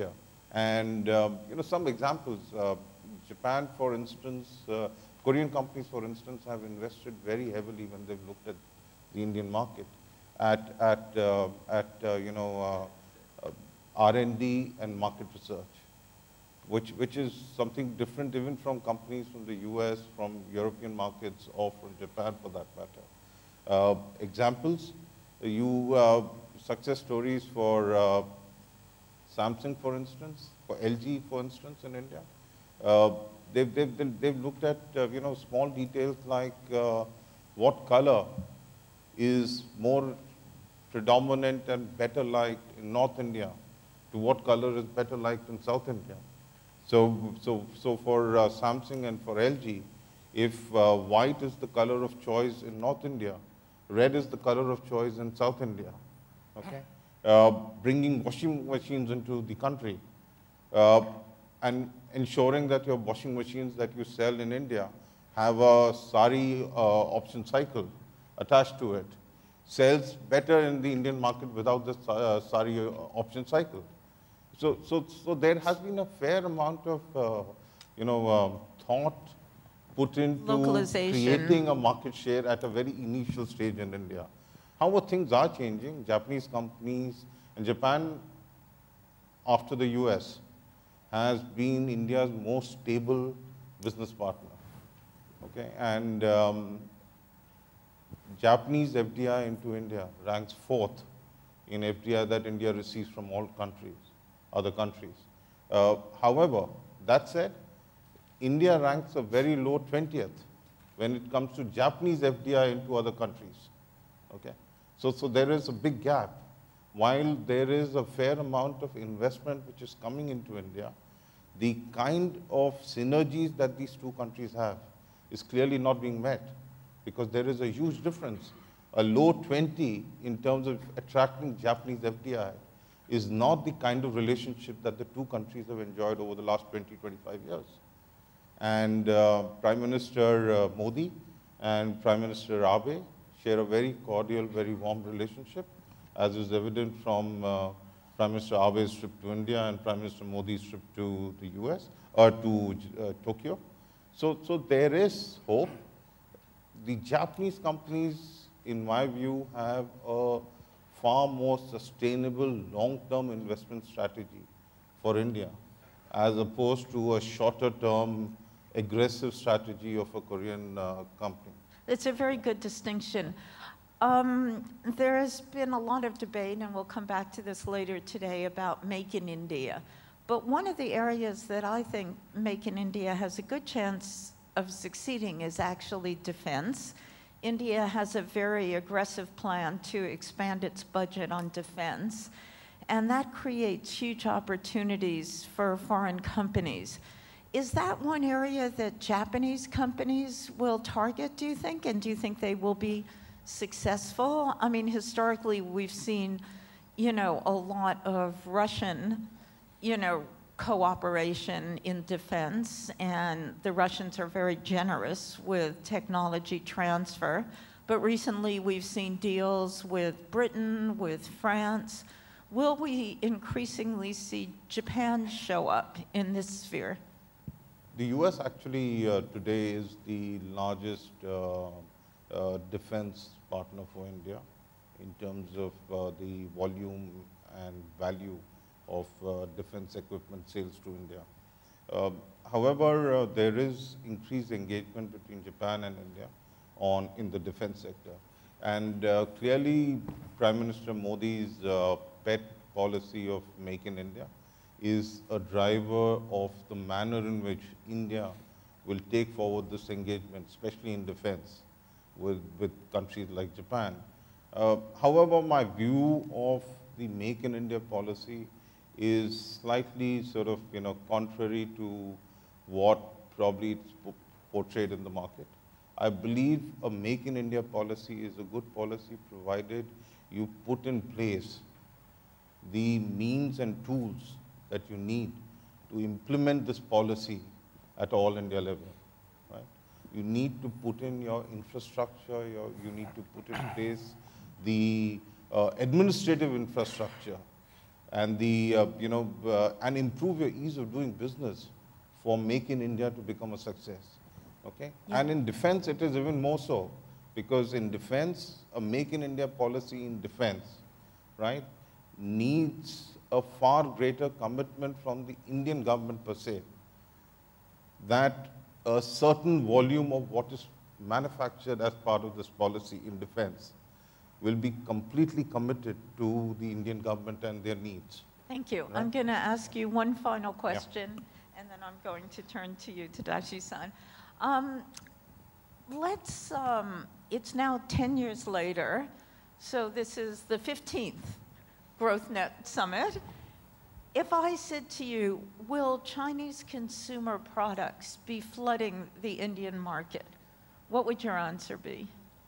And um, you know, some examples, uh, Japan, for instance, uh, Korean companies, for instance, have invested very heavily when they've looked at the Indian market at, at, uh, at uh, you know, uh, uh, R and D and market research, which, which is something different even from companies from the U S, from European markets, or from Japan for that matter. Uh, examples, you, uh, success stories for uh, Samsung, for instance, for L G, for instance, in India. Uh, they've, they've, they've looked at, uh, you know, small details like uh, what color is more predominant and better liked in North India to what color is better liked in South India. So, so, so for uh, Samsung and for L G, if uh, white is the color of choice in North India, red is the color of choice in South India, okay? Uh, bringing washing machines into the country uh, and ensuring that your washing machines that you sell in India have a sari uh, option cycle attached to it, sells better in the Indian market without the uh, sari uh, option cycle. So, so, so there has been a fair amount of, uh, you know, um, thought put into creating a market share at a very initial stage in India. However, things are changing. Japanese companies and Japan, after the U S, has been India's most stable business partner. Okay, and um, Japanese F D I into India ranks fourth in F D I that India receives from all countries, other countries. Uh, however, that said, India ranks a very low twentieth when it comes to Japanese F D I into other countries. Okay, so so there is a big gap. While there is a fair amount of investment which is coming into India, the kind of synergies that these two countries have is clearly not being met, because there is a huge difference. A low twenty in terms of attracting Japanese F D I is not the kind of relationship that the two countries have enjoyed over the last twenty, twenty-five years. And uh, Prime Minister uh, Modi and Prime Minister Abe share a very cordial, very warm relationship, as is evident from uh, Prime Minister Abe's trip to India and Prime Minister Modi's trip to the U S, or to uh, Tokyo. So, so there is hope. The Japanese companies, in my view, have a far more sustainable long-term investment strategy for India, as opposed to a shorter-term aggressive strategy of a Korean uh, company. It's a very good distinction. Um, there has been a lot of debate, and we'll come back to this later today, about Make in India. But one of the areas that I think Make in India has a good chance of succeeding is actually defense. India has a very aggressive plan to expand its budget on defense, and that creates huge opportunities for foreign companies. Is that one area that Japanese companies will target, do you think? And do you think they will be successful? I mean, historically, we've seen, you know, a lot of Russian, you know, cooperation in defense, and the Russians are very generous with technology transfer. But recently, we've seen deals with Britain, with France. Will we increasingly see Japan show up in this sphere? The U S actually uh, today is the largest uh, uh, defense partner for India in terms of uh, the volume and value of uh, defense equipment sales to India. Uh, however, uh, there is increased engagement between Japan and India on in the defense sector. And uh, clearly, Prime Minister Modi's uh, pet policy of Make in India is a driver of the manner in which India will take forward this engagement, especially in defense, with, with countries like Japan. Uh, however, my view of the Make in India policy is slightly sort of, you know, contrary to what probably it's portrayed in the market. I believe a Make in India policy is a good policy provided you put in place the means and tools that you need to implement this policy at all India level, right? You need to put in your infrastructure, your, you need to put in place the uh, administrative infrastructure and the, uh, you know, uh, and improve your ease of doing business for Make in India to become a success, okay? Yeah. And in defense, it is even more so, because in defense, a Make in India policy in defense, right, needs a far greater commitment from the Indian government per se, that a certain volume of what is manufactured as part of this policy in defense will be completely committed to the Indian government and their needs. Thank you. Right. I'm going to ask you one final question, yeah. and then I'm going to turn to you, Tadashi-san. Um, let's, um, it's now ten years later, so this is the fifteenth GrowthNet Summit. If I said to you, will Chinese consumer products be flooding the Indian market, what would your answer be?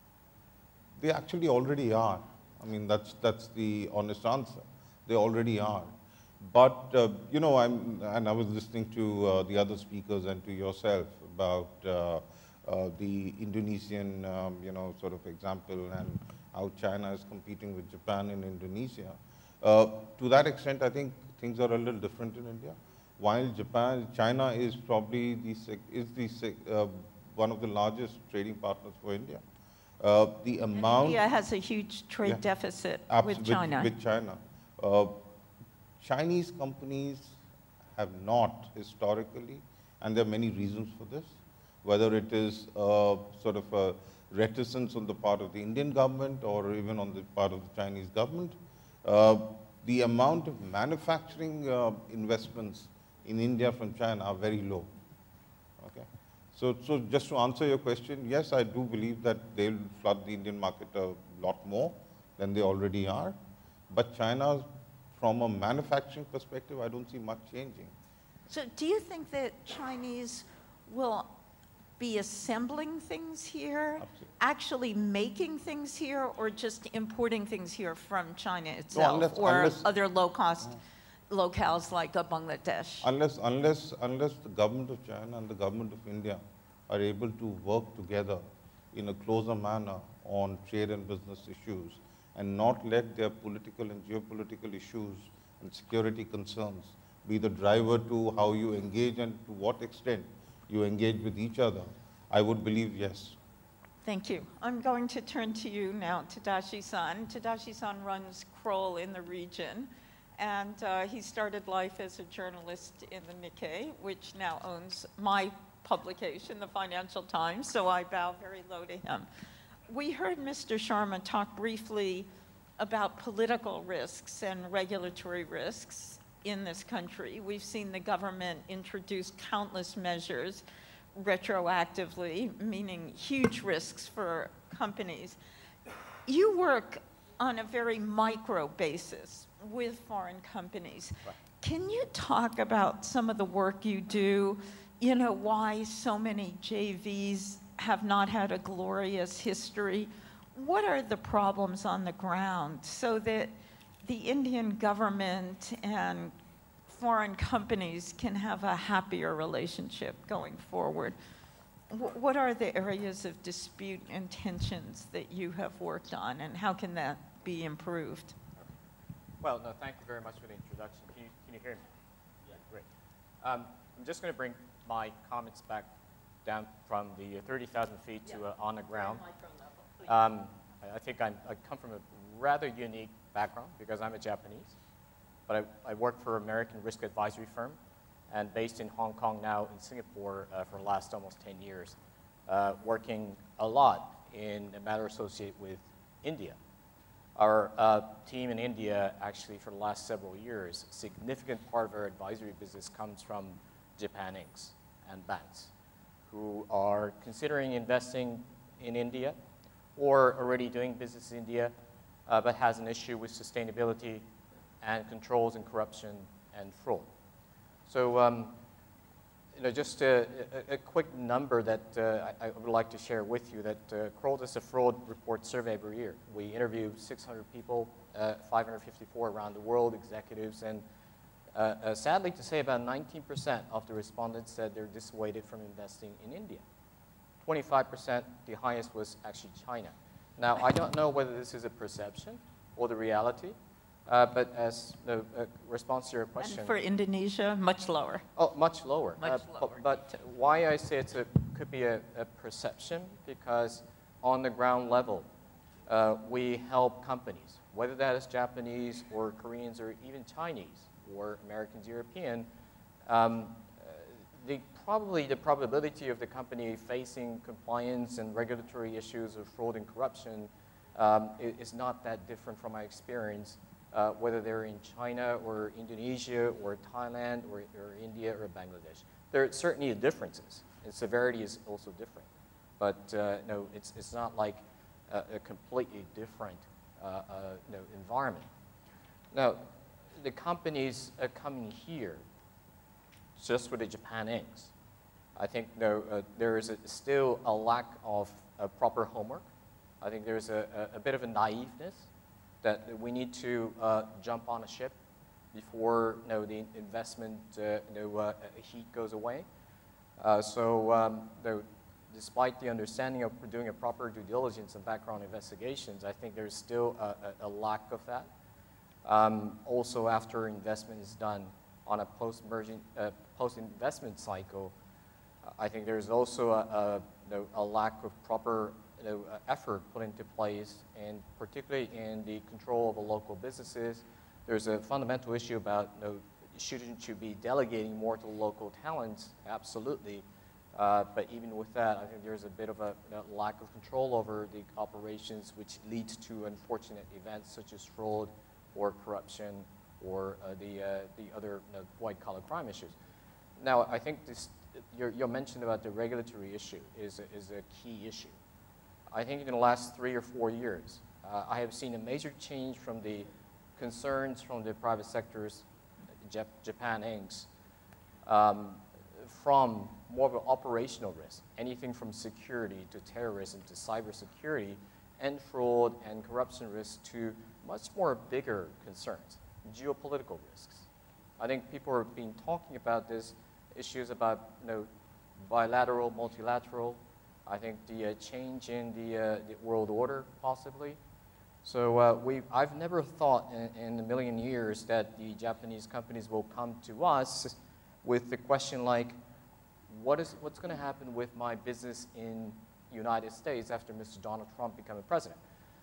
They actually already are. I mean, that's, that's the honest answer. They already are. But, uh, you know, I'm, and I was listening to uh, the other speakers and to yourself about uh, uh, the Indonesian, um, you know, sort of example and how China is competing with Japan in Indonesia. Uh, to that extent, I think things are a little different in India. While Japan, China is probably the, is the, uh, one of the largest trading partners for India. Uh, the amount India has a huge trade yeah, deficit with China. With, with China. Uh, Chinese companies have not historically, and there are many reasons for this, whether it is uh, sort of a reticence on the part of the Indian government or even on the part of the Chinese government. Uh, the amount of manufacturing uh, investments in India from China are very low. Okay. So, so just to answer your question, yes, I do believe that they'll flood the Indian market a lot more than they already are. But China, from a manufacturing perspective, I don't see much changing. So do you think that Chinese will be assembling things here, Absolutely. actually making things here, or just importing things here from China itself, no, unless, or unless, other low-cost uh, locales like uh, Bangladesh? Unless, unless, unless the government of China and the government of India are able to work together in a closer manner on trade and business issues and not let their political and geopolitical issues and security concerns be the driver to how you engage and to what extent you engage with each other, I would believe yes. Thank you. I'm going to turn to you now, Tadashi-san. Tadashi-san runs Kroll in the region, and uh, he started life as a journalist in the Nikkei, which now owns my publication, the Financial Times, so I bow very low to him. We heard Mister Sharma talk briefly about political risks and regulatory risks in this country. We've seen the government introduce countless measures retroactively, meaning huge risks for companies. You work on a very micro basis with foreign companies. Right. Can you talk about some of the work you do, you know, why so many J Vs have not had a glorious history? What are the problems on the ground so that the Indian government and foreign companies can have a happier relationship going forward? W what are the areas of dispute and tensions that you have worked on, and how can that be improved? Well, no, thank you very much for the introduction. Can you, can you hear me? Yeah, great. Um, I'm just going to bring my comments back down from the thirty thousand feet yeah. to uh, on the ground. Um, I, I think I'm, I come from a rather unique background because I'm a Japanese, but I, I work for an American risk advisory firm and based in Hong Kong now in Singapore uh, for the last almost ten years, uh, working a lot in a matter associated with India. Our uh, team in India actually for the last several years, a significant part of our advisory business comes from Japan Incorporated and banks who are considering investing in India or already doing business in India, uh, but has an issue with sustainability and controls and corruption and fraud. So, um, you know, just a, a, a quick number that uh, I, I would like to share with you that uh, Kroll does a fraud report survey every year. We interview six hundred people, uh, five hundred fifty-four around the world, executives, and uh, uh, sadly to say about nineteen percent of the respondents said they're dissuaded from investing in India. twenty-five percent, the highest was actually China. Now, I don't know whether this is a perception or the reality, Uh, but as the uh, response to your question. And for Indonesia, much lower. Oh, much lower. Much uh, lower. But, but why I say it's a, could be a, a perception, because on the ground level, uh, we help companies, whether that is Japanese or Koreans or even Chinese or Americans, European, um, the, probably the probability of the company facing compliance and regulatory issues of fraud and corruption um, is, is not that different from my experience. Uh, whether they're in China or Indonesia or Thailand or, or India or Bangladesh. There are certainly differences, and severity is also different. But uh, no, it's, it's not like a, a completely different uh, uh, no, environment. Now, the companies are coming here just with the Japan inks. I think no, uh, there is a, still a lack of uh, proper homework. I think there's a, a, a bit of a naiveness that we need to uh, jump on a ship before you know, the investment uh, you know, uh, heat goes away. Uh, so um, though, despite the understanding of doing a proper due diligence and background investigations, I think there's still a, a, a lack of that. Um, also, after investment is done on a post-merging, uh, post-investment cycle, I think there's also a, a, you know, a lack of proper you know, effort put into place, and particularly in the control of the local businesses. There's a fundamental issue about you know, shouldn't you be delegating more to local talents? Absolutely. Uh, but even with that, I think there's a bit of a, a lack of control over the operations, which leads to unfortunate events such as fraud or corruption or uh, the, uh, the other you know, white-collar crime issues. Now, I think this, your, your mention about the regulatory issue is a, is a key issue. I think in the last three or four years, uh, I have seen a major change from the concerns from the private sector's Jap Japan inks um, from more of an operational risk, anything from security to terrorism to cybersecurity and fraud and corruption risks to much more bigger concerns, geopolitical risks. I think people have been talking about this, issues about you know, bilateral, multilateral, I think the uh, change in the, uh, the world order, possibly. So uh, we, I've never thought in, in a million years that the Japanese companies will come to us with the question like, what is, what's going to happen with my business in the United States after Mister Donald Trump becomes president?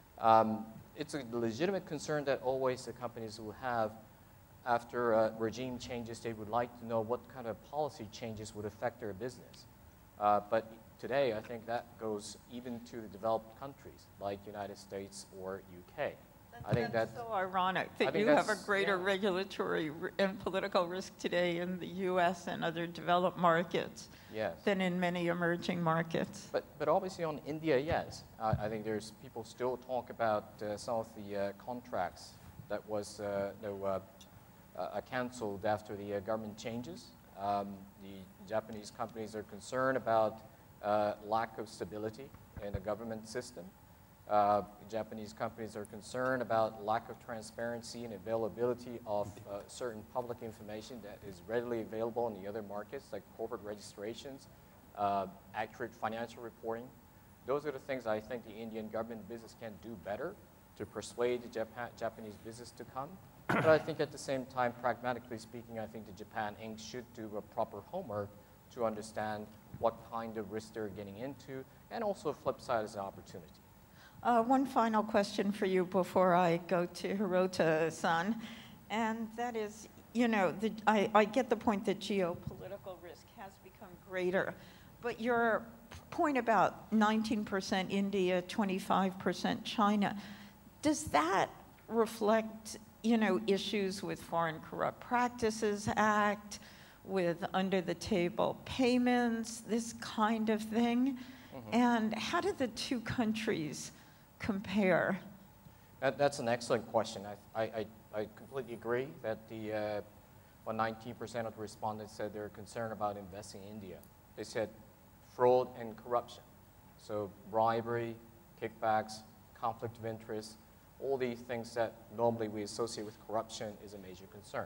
Um, it's a legitimate concern that always the companies will have after uh, regime changes. They would like to know what kind of policy changes would affect their business. Uh, but today, I think that goes even to the developed countries like United States or U K. That's, I think that's that, so ironic that you have a greater yeah. regulatory and political risk today in the U S and other developed markets yes. than in many emerging markets. But, but obviously on India, yes. Uh, I think there's people still talk about uh, some of the uh, contracts that was uh, no, uh, uh, canceled after the uh, government changes. Um, the Japanese companies are concerned about Uh, lack of stability in the government system. Uh, Japanese companies are concerned about lack of transparency and availability of uh, certain public information that is readily available in the other markets, like corporate registrations, uh, accurate financial reporting. Those are the things I think the Indian government business can do better to persuade the Japan Japanese business to come. But I think at the same time, pragmatically speaking, I think the Japan Incorporated should do a proper homework to understand what kind of risk they're getting into, and also flip side is an opportunity. Uh, one final question for you before I go to Hirota-san, and that is, you know, the, I, I get the point that geopolitical risk has become greater, but your point about nineteen percent India, twenty-five percent China, does that reflect, you know, issues with Foreign Corrupt Practices Act, with under-the-table payments, this kind of thing? Mm-hmm. And how do the two countries compare? That, that's an excellent question. I, I, I completely agree that the, uh, well, nineteen percent of the respondents said they're concerned about investing in India. They said fraud and corruption. So bribery, kickbacks, conflict of interest, all these things that normally we associate with corruption is a major concern.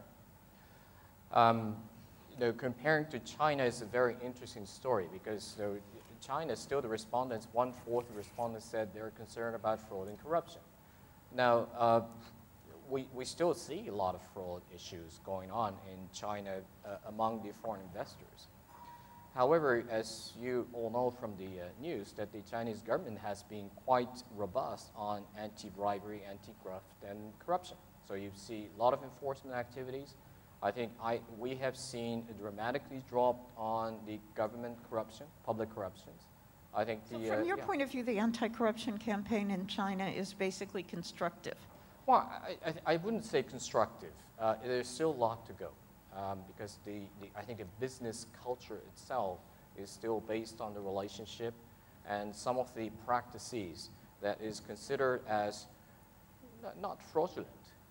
Um, You know, comparing to China is a very interesting story because you know, China, still the respondents, one-fourth of the respondents said they're concerned about fraud and corruption. Now, uh, we, we still see a lot of fraud issues going on in China uh, among the foreign investors. However, as you all know from the uh, news, that the Chinese government has been quite robust on anti-bribery, anti-graft, and corruption. So you see a lot of enforcement activities. I think I, we have seen a dramatically drop on the government corruption, public corruptions. I think the, so from uh, your yeah. point of view, the anti-corruption campaign in China is basically constructive. Well, I, I, I wouldn't say constructive. Uh, there's still a lot to go. Um, because the, the, I think the business culture itself is still based on the relationship, and some of the practices that is considered as not, not fraudulent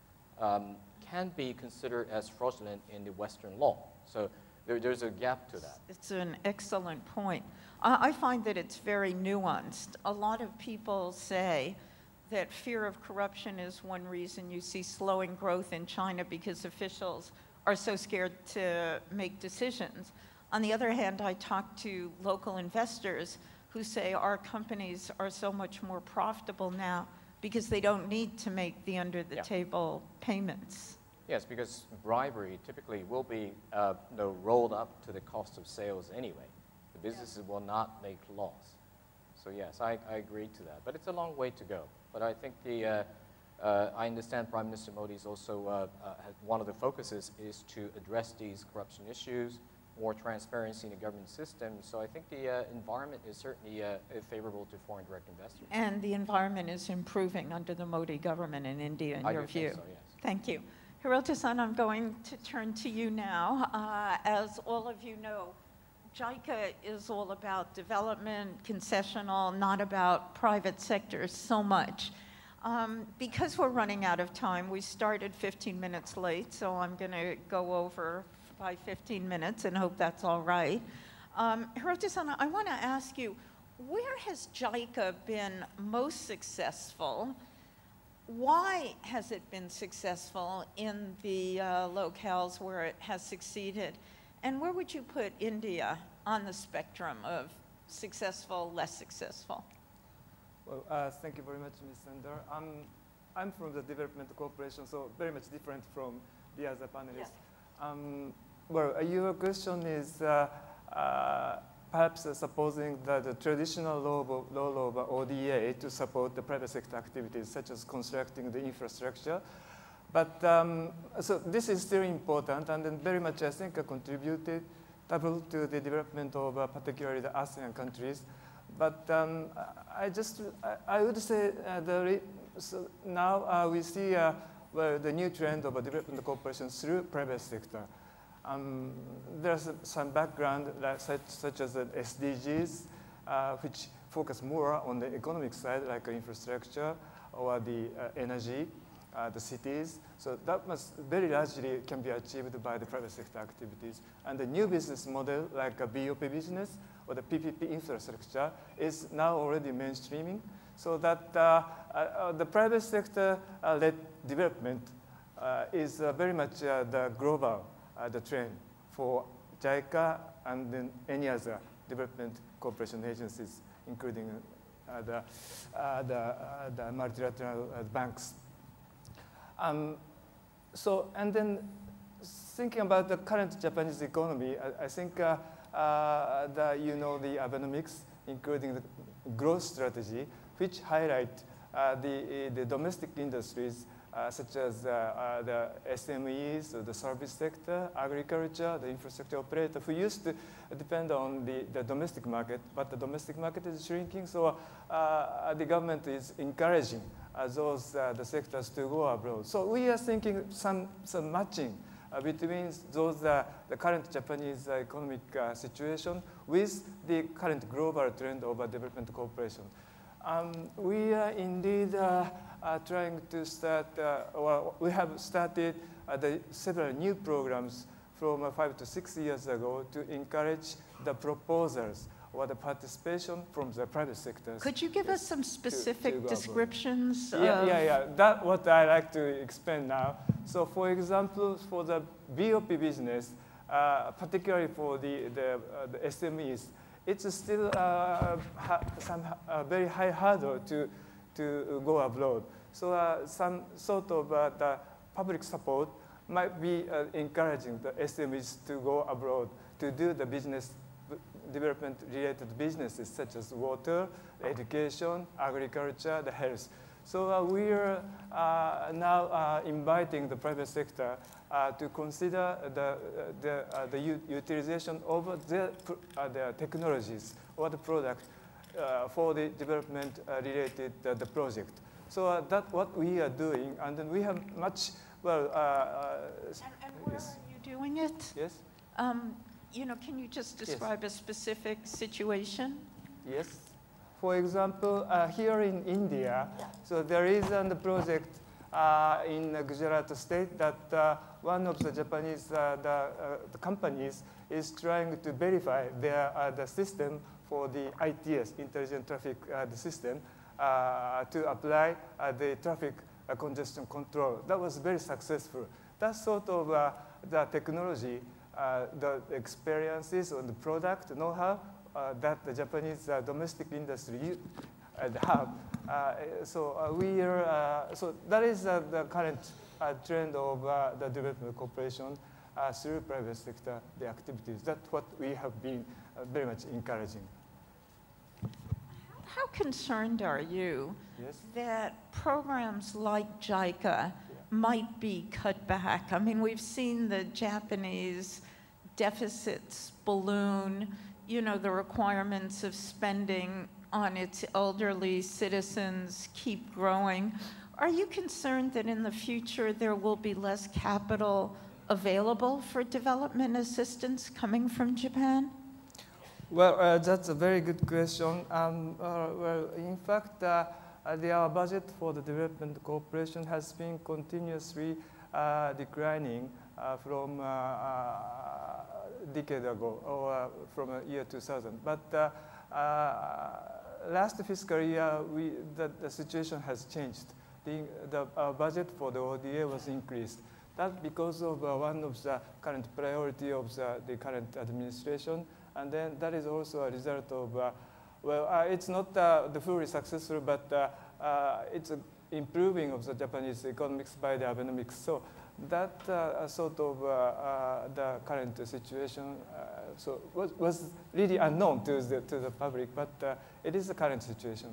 um, can be considered as fraudulent in the Western law. So there, there's a gap to that. It's an excellent point. I, I find that it's very nuanced. A lot of people say that fear of corruption is one reason you see slowing growth in China, because officials are so scared to make decisions. On the other hand, I talk to local investors who say our companies are so much more profitable now because they don't need to make the under-the-table yeah. payments. Yes, because bribery typically will be uh, you know, rolled up to the cost of sales anyway. The businesses yeah. will not make loss. So yes, I, I agree to that. But it's a long way to go. But I think the uh, Uh, I understand Prime Minister Modi is also, uh, uh, one of the focuses is to address these corruption issues, more transparency in the government system. So I think the uh, environment is certainly uh, favorable to foreign direct investors. And the environment is improving under the Modi government in India, in I your do view. Think so, yes. Thank you. Hirota-san, I'm going to turn to you now. Uh, as all of you know, JICA is all about development, concessional, not about private sector so much. Um, because we're running out of time, we started fifteen minutes late, so I'm going to go over by fifteen minutes and hope that's all right. Um, Hirota-san, I want to ask you, where has JICA been most successful? Why has it been successful in the uh, locales where it has succeeded? And where would you put India on the spectrum of successful, less successful? Well, uh, thank you very much, Miz Sander. I'm, I'm from the Development Corporation, so very much different from the other panelists. Yeah. Um, well, uh, your question is uh, uh, perhaps uh, supposing that the traditional law of, law of O D A to support the private sector activities, such as constructing the infrastructure. But um, so this is still important, and then very much, I think, uh, contributed double to the development of uh, particularly the ASEAN countries. But um, I just, I, I would say uh, the so now uh, we see uh, well, the new trend of a development cooperation through private sector. Um, there's some background like such, such as the S D Gs, uh, which focus more on the economic side, like infrastructure or the uh, energy, uh, the cities. So that must very largely can be achieved by the private sector activities. And the new business model, like a B O P business, or the P P P infrastructure is now already mainstreaming, so that uh, uh, the private sector uh, led development uh, is uh, very much uh, the global uh, the trend for JICA and then any other development cooperation agencies, including uh, the, uh, the, uh, the multilateral uh, banks. Um, so, and then thinking about the current Japanese economy, I, I think uh, Uh, the, you know, the Abenomics, including the growth strategy, which highlight uh, the, the domestic industries uh, such as uh, uh, the S M Es, the service sector, agriculture, the infrastructure operator, who used to depend on the, the domestic market, but the domestic market is shrinking, so uh, the government is encouraging uh, those uh, the sectors to go abroad. So we are thinking some, some matching Uh, between those, uh, the current Japanese uh, economic uh, situation with the current global trend of uh, development cooperation. Um, we are indeed uh, uh, trying to start, uh, or we have started uh, the several new programs from uh, five to six years ago to encourage the proposals or the participation from the private sector. Could you give us some specific to, to descriptions? Yeah, of yeah, yeah. That's what I like to explain now. So, for example, for the B O P business, uh, particularly for the, the, uh, the S M Es, it's still uh, ha some uh, very high hurdle to, to go abroad. So uh, some sort of uh, the public support might be uh, encouraging the S M Es to go abroad to do the business development-related businesses such as water, education, agriculture, the health. So uh, we are uh, now uh, inviting the private sector uh, to consider the, the, uh, the utilization of the, uh, the technologies or the product uh, for the development-related uh, the project. So uh, that's what we are doing, and then we have much, well, uh, uh, and, and where yes. are you doing it? Yes. Um, you know, can you just describe yes. a specific situation? Yes. For example, uh, here in India, yeah. so there is a uh, project uh, in uh, Gujarat state that uh, one of the Japanese uh, the, uh, the companies is trying to verify their uh, the system for the I T S, intelligent traffic uh, the system, uh, to apply uh, the traffic uh, congestion control. That was very successful. That sort of uh, the technology, uh, the experiences on the product know-how uh, that the Japanese uh, domestic industry uh, have. Uh, so uh, we are, uh, so that is uh, the current uh, trend of uh, the development cooperation uh, through private sector, the activities. That's what we have been uh, very much encouraging. How concerned are you yes? that programs like JICA yeah. might be cut back? I mean, we've seen the Japanese deficits balloon, you know, the requirements of spending on its elderly citizens keep growing. Are you concerned that in the future there will be less capital available for development assistance coming from Japan? Well, uh, that's a very good question. Um, uh, well, in fact, uh, uh, the our budget for the development cooperation has been continuously uh, declining uh, from uh, uh, a decade ago, or uh, from uh, year two thousand. But uh, uh, last fiscal year, we, the, the situation has changed. The, the uh, budget for the O D A was increased. That's because of uh, one of the current priority of the, the current administration. And then that is also a result of, uh, well, uh, it's not uh, the fully successful, but uh, uh, it's an improving of the Japanese economics by the Abenomics. So that uh, sort of uh, uh, the current situation uh, so was, was really unknown to the, to the public, but uh, it is the current situation.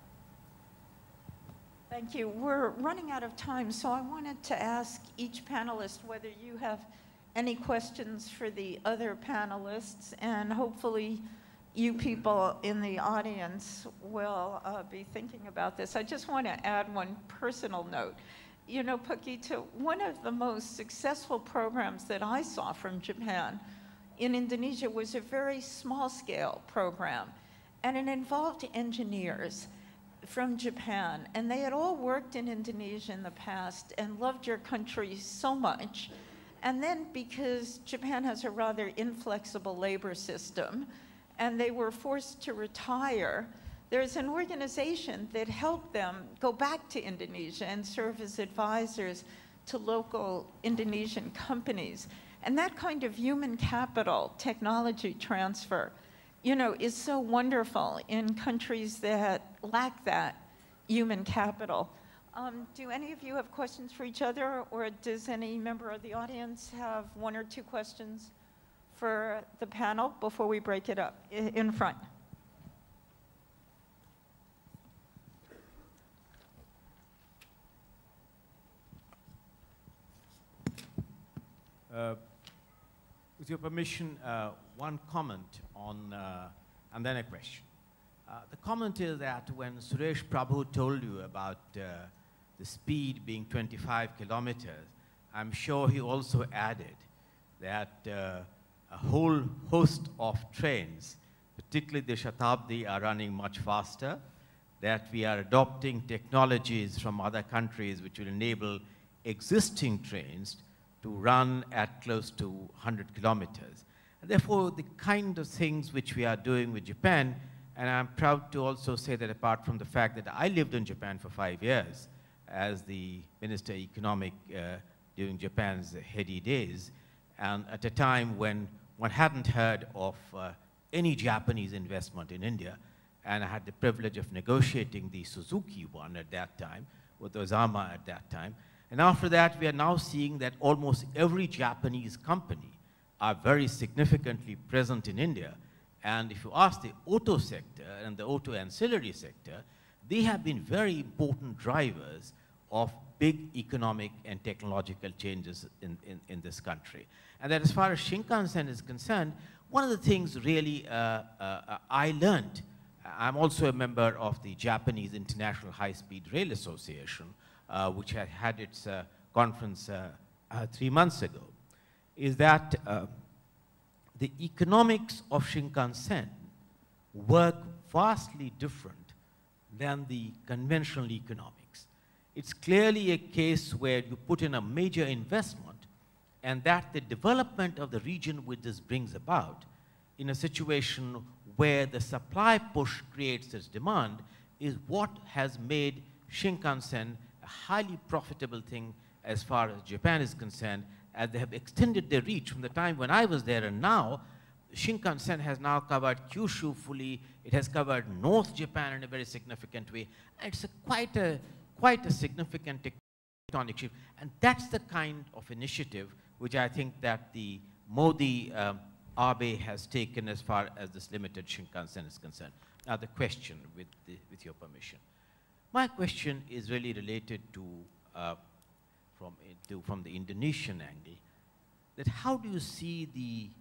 Thank you. We're running out of time, so I wanted to ask each panelist whether you have any questions for the other panelists, and hopefully you people in the audience will uh, be thinking about this. I just want to add one personal note. You know, Pukita, one of the most successful programs that I saw from Japan in Indonesia was a very small-scale program, and it involved engineers from Japan, and they had all worked in Indonesia in the past and loved your country so much. And then because Japan has a rather inflexible labor system and they were forced to retire, there's an organization that helped them go back to Indonesia and serve as advisors to local Indonesian companies. And that kind of human capital technology transfer, you know, is so wonderful in countries that lack that human capital. Um, do any of you have questions for each other, or does any member of the audience have one or two questions for the panel before we break it up? I, in front. Uh, with your permission, uh, one comment on, uh, and then a question. Uh, the comment is that when Suresh Prabhu told you about uh, the speed being twenty-five kilometers, I'm sure he also added that uh, a whole host of trains, particularly the Shatabdi, are running much faster, that we are adopting technologies from other countries which will enable existing trains to run at close to one hundred kilometers. And therefore, the kind of things which we are doing with Japan, and I'm proud to also say that apart from the fact that I lived in Japan for five years, as the Minister Economic uh, during Japan's heady days, and at a time when one hadn't heard of uh, any Japanese investment in India, and I had the privilege of negotiating the Suzuki one at that time, with Osamu at that time. And after that, we are now seeing that almost every Japanese company are very significantly present in India. And if you ask the auto sector and the auto ancillary sector, they have been very important drivers of big economic and technological changes in, in, in this country. And that as far as Shinkansen is concerned, one of the things really uh, uh, I learned, I'm also a member of the Japanese International High-Speed Rail Association, uh, which had had its uh, conference uh, uh, three months ago, is that uh, the economics of Shinkansen work vastly different than the conventional economics. It's clearly a case where you put in a major investment and that the development of the region which this brings about in a situation where the supply push creates this demand is what has made Shinkansen a highly profitable thing as far as Japan is concerned, as they have extended their reach from the time when I was there, and now Shinkansen has now covered Kyushu fully. It has covered North Japan in a very significant way. It's a quite a quite a significant tectonic shift, and that's the kind of initiative which I think that the Modi um, Abe has taken as far as this limited Shinkansen is concerned. Now the question, with the, with your permission, my question is really related to uh, from to, from the Indonesian angle. That how do you see the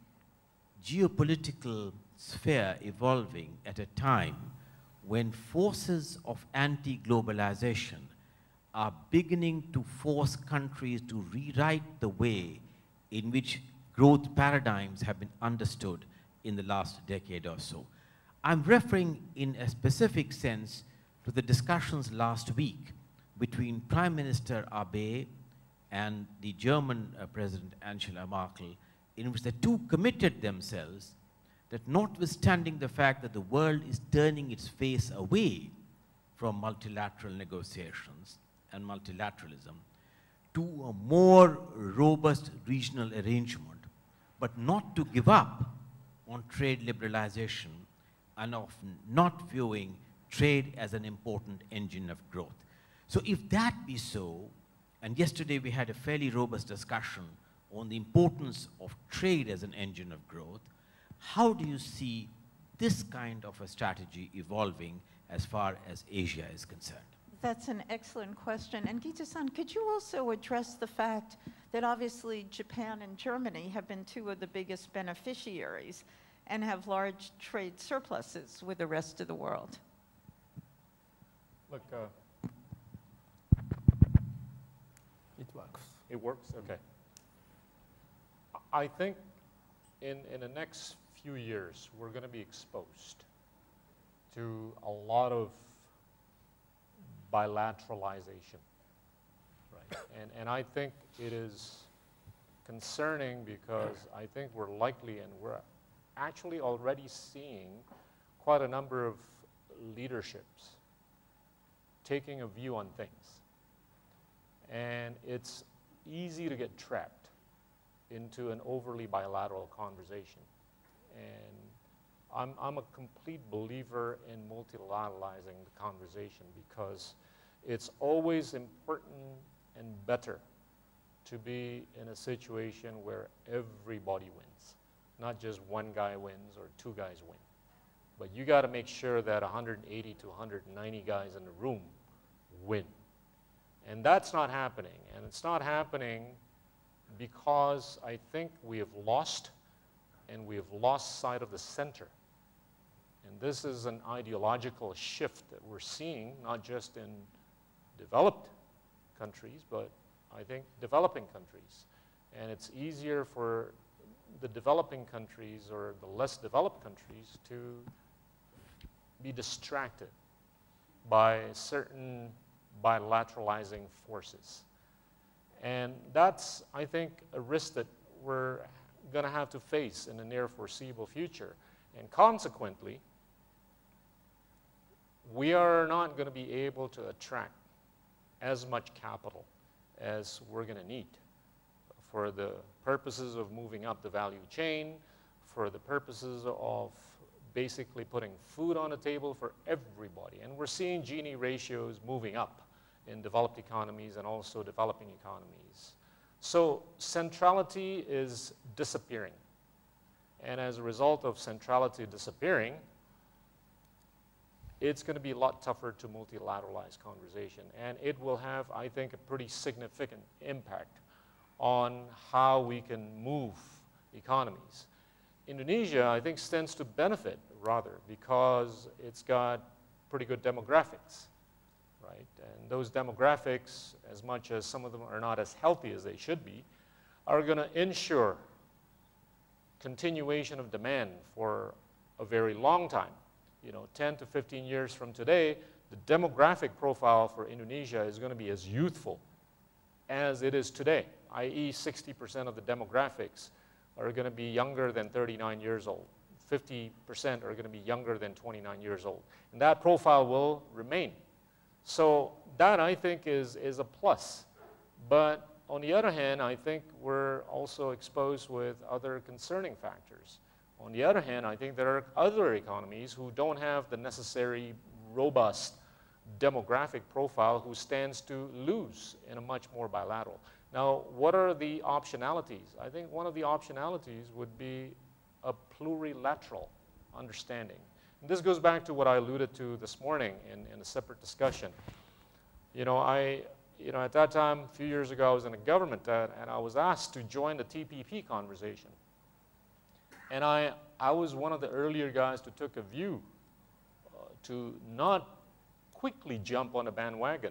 geopolitical sphere evolving at a time when forces of anti-globalization are beginning to force countries to rewrite the way in which growth paradigms have been understood in the last decade or so? I'm referring in a specific sense to the discussions last week between Prime Minister Abe and the German uh, President Angela Merkel, in which the two committed themselves that notwithstanding the fact that the world is turning its face away from multilateral negotiations and multilateralism to a more robust regional arrangement, but not to give up on trade liberalization and of not viewing trade as an important engine of growth. So if that be so, and yesterday we had a fairly robust discussion on the importance of trade as an engine of growth, how do you see this kind of a strategy evolving as far as Asia is concerned? That's an excellent question. And Gita-san, could you also address the fact that obviously Japan and Germany have been two of the biggest beneficiaries and have large trade surpluses with the rest of the world? Look, uh, It works. it works? Okay. I think in, in the next few years, we're going to be exposed to a lot of bilateralization, right? And, and I think it is concerning because I think we're likely, and we're actually already seeing quite a number of leaderships taking a view on things. And it's easy to get trapped into an overly bilateral conversation. And I'm, I'm a complete believer in multilateralizing the conversation because it's always important and better to be in a situation where everybody wins, not just one guy wins or two guys win. But you got to make sure that one hundred eighty to one hundred ninety guys in the room win. And that's not happening. And it's not happening because I think we have lost, and we have lost sight of the center. And this is an ideological shift that we're seeing, not just in developed countries, but I think developing countries. And it's easier for the developing countries or the less developed countries to be distracted by certain bilateralizing forces. And that's, I think, a risk that we're going to have to face in the near foreseeable future. And consequently, we are not going to be able to attract as much capital as we're going to need for the purposes of moving up the value chain, for the purposes of basically putting food on the table for everybody. And we're seeing Gini ratios moving up in developed economies and also developing economies. So centrality is disappearing. And as a result of centrality disappearing, it's going to be a lot tougher to multilateralize conversation. And it will have, I think, a pretty significant impact on how we can move economies. Indonesia, I think, stands to benefit rather because it's got pretty good demographics, right? And those demographics, as much as some of them are not as healthy as they should be, are going to ensure continuation of demand for a very long time. You know, ten to fifteen years from today, the demographic profile for Indonesia is going to be as youthful as it is today, that is sixty percent of the demographics are going to be younger than thirty-nine years old. fifty percent are going to be younger than twenty-nine years old. And that profile will remain. So that, I think, is, is a plus. But on the other hand, I think we're also exposed with other concerning factors. On the other hand, I think there are other economies who don't have the necessary robust demographic profile who stands to lose in a much more bilateral. Now, what are the optionalities? I think one of the optionalities would be a plurilateral understanding. And this goes back to what I alluded to this morning in, in a separate discussion. You know, I, you know, at that time, a few years ago, I was in a government that, and I was asked to join the T P P conversation. And I, I was one of the earlier guys to took a view uh, to not quickly jump on a bandwagon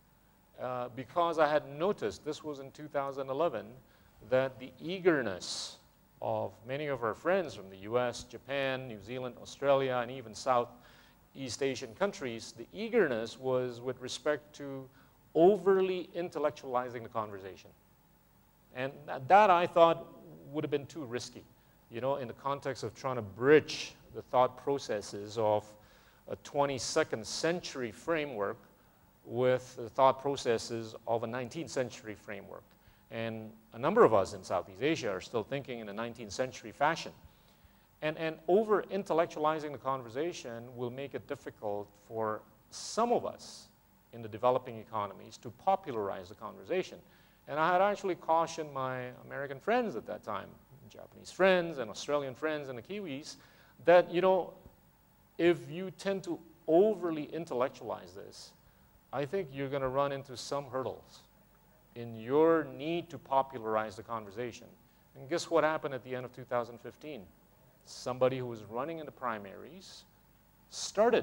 uh, because I had noticed, this was in two thousand eleven, that the eagerness of many of our friends from the U S, Japan, New Zealand, Australia, and even Southeast Asian countries, the eagerness was with respect to overly intellectualizing the conversation. And that, that I thought would have been too risky, you know, in the context of trying to bridge the thought processes of a twenty-second century framework with the thought processes of a nineteenth century framework. And a number of us in Southeast Asia are still thinking in a nineteenth century fashion. And, and over-intellectualizing the conversation will make it difficult for some of us in the developing economies to popularize the conversation. And I had actually cautioned my American friends at that time, Japanese friends and Australian friends and the Kiwis, that, you know, if you tend to overly intellectualize this, I think you're going to run into some hurdles in your need to popularize the conversation. And guess what happened at the end of two thousand fifteen? Somebody who was running in the primaries started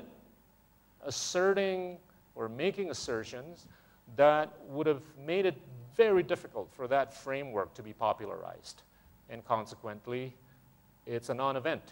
asserting or making assertions that would have made it very difficult for that framework to be popularized. And consequently, it's a non-event.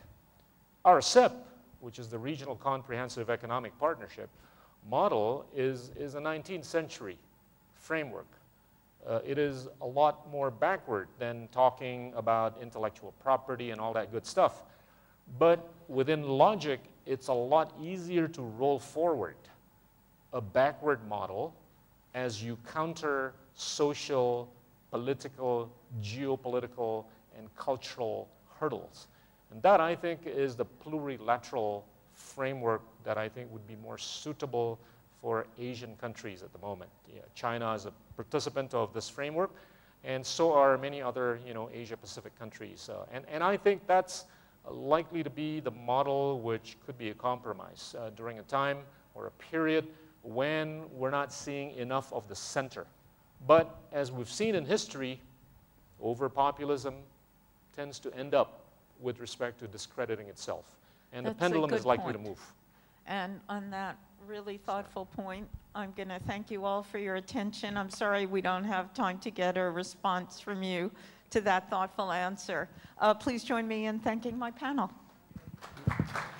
R C E P, which is the Regional Comprehensive Economic Partnership model, is, is a nineteenth century framework. Uh, it is a lot more backward than talking about intellectual property and all that good stuff. But within logic, it's a lot easier to roll forward a backward model as you counter social, political, geopolitical, and cultural hurdles. And that, I think, is the plurilateral framework that I think would be more suitable for Asian countries at the moment. Yeah, China is a participant of this framework, and so are many other, you know, Asia-Pacific countries. Uh, and, and I think that's likely to be the model which could be a compromise uh, during a time or a period when we're not seeing enough of the center. But as we've seen in history, overpopulism tends to end up with respect to discrediting itself. And That's the pendulum is likely point. to move. And on that really thoughtful point, I'm going to thank you all for your attention. I'm sorry we don't have time to get a response from you to that thoughtful answer. Uh, please join me in thanking my panel.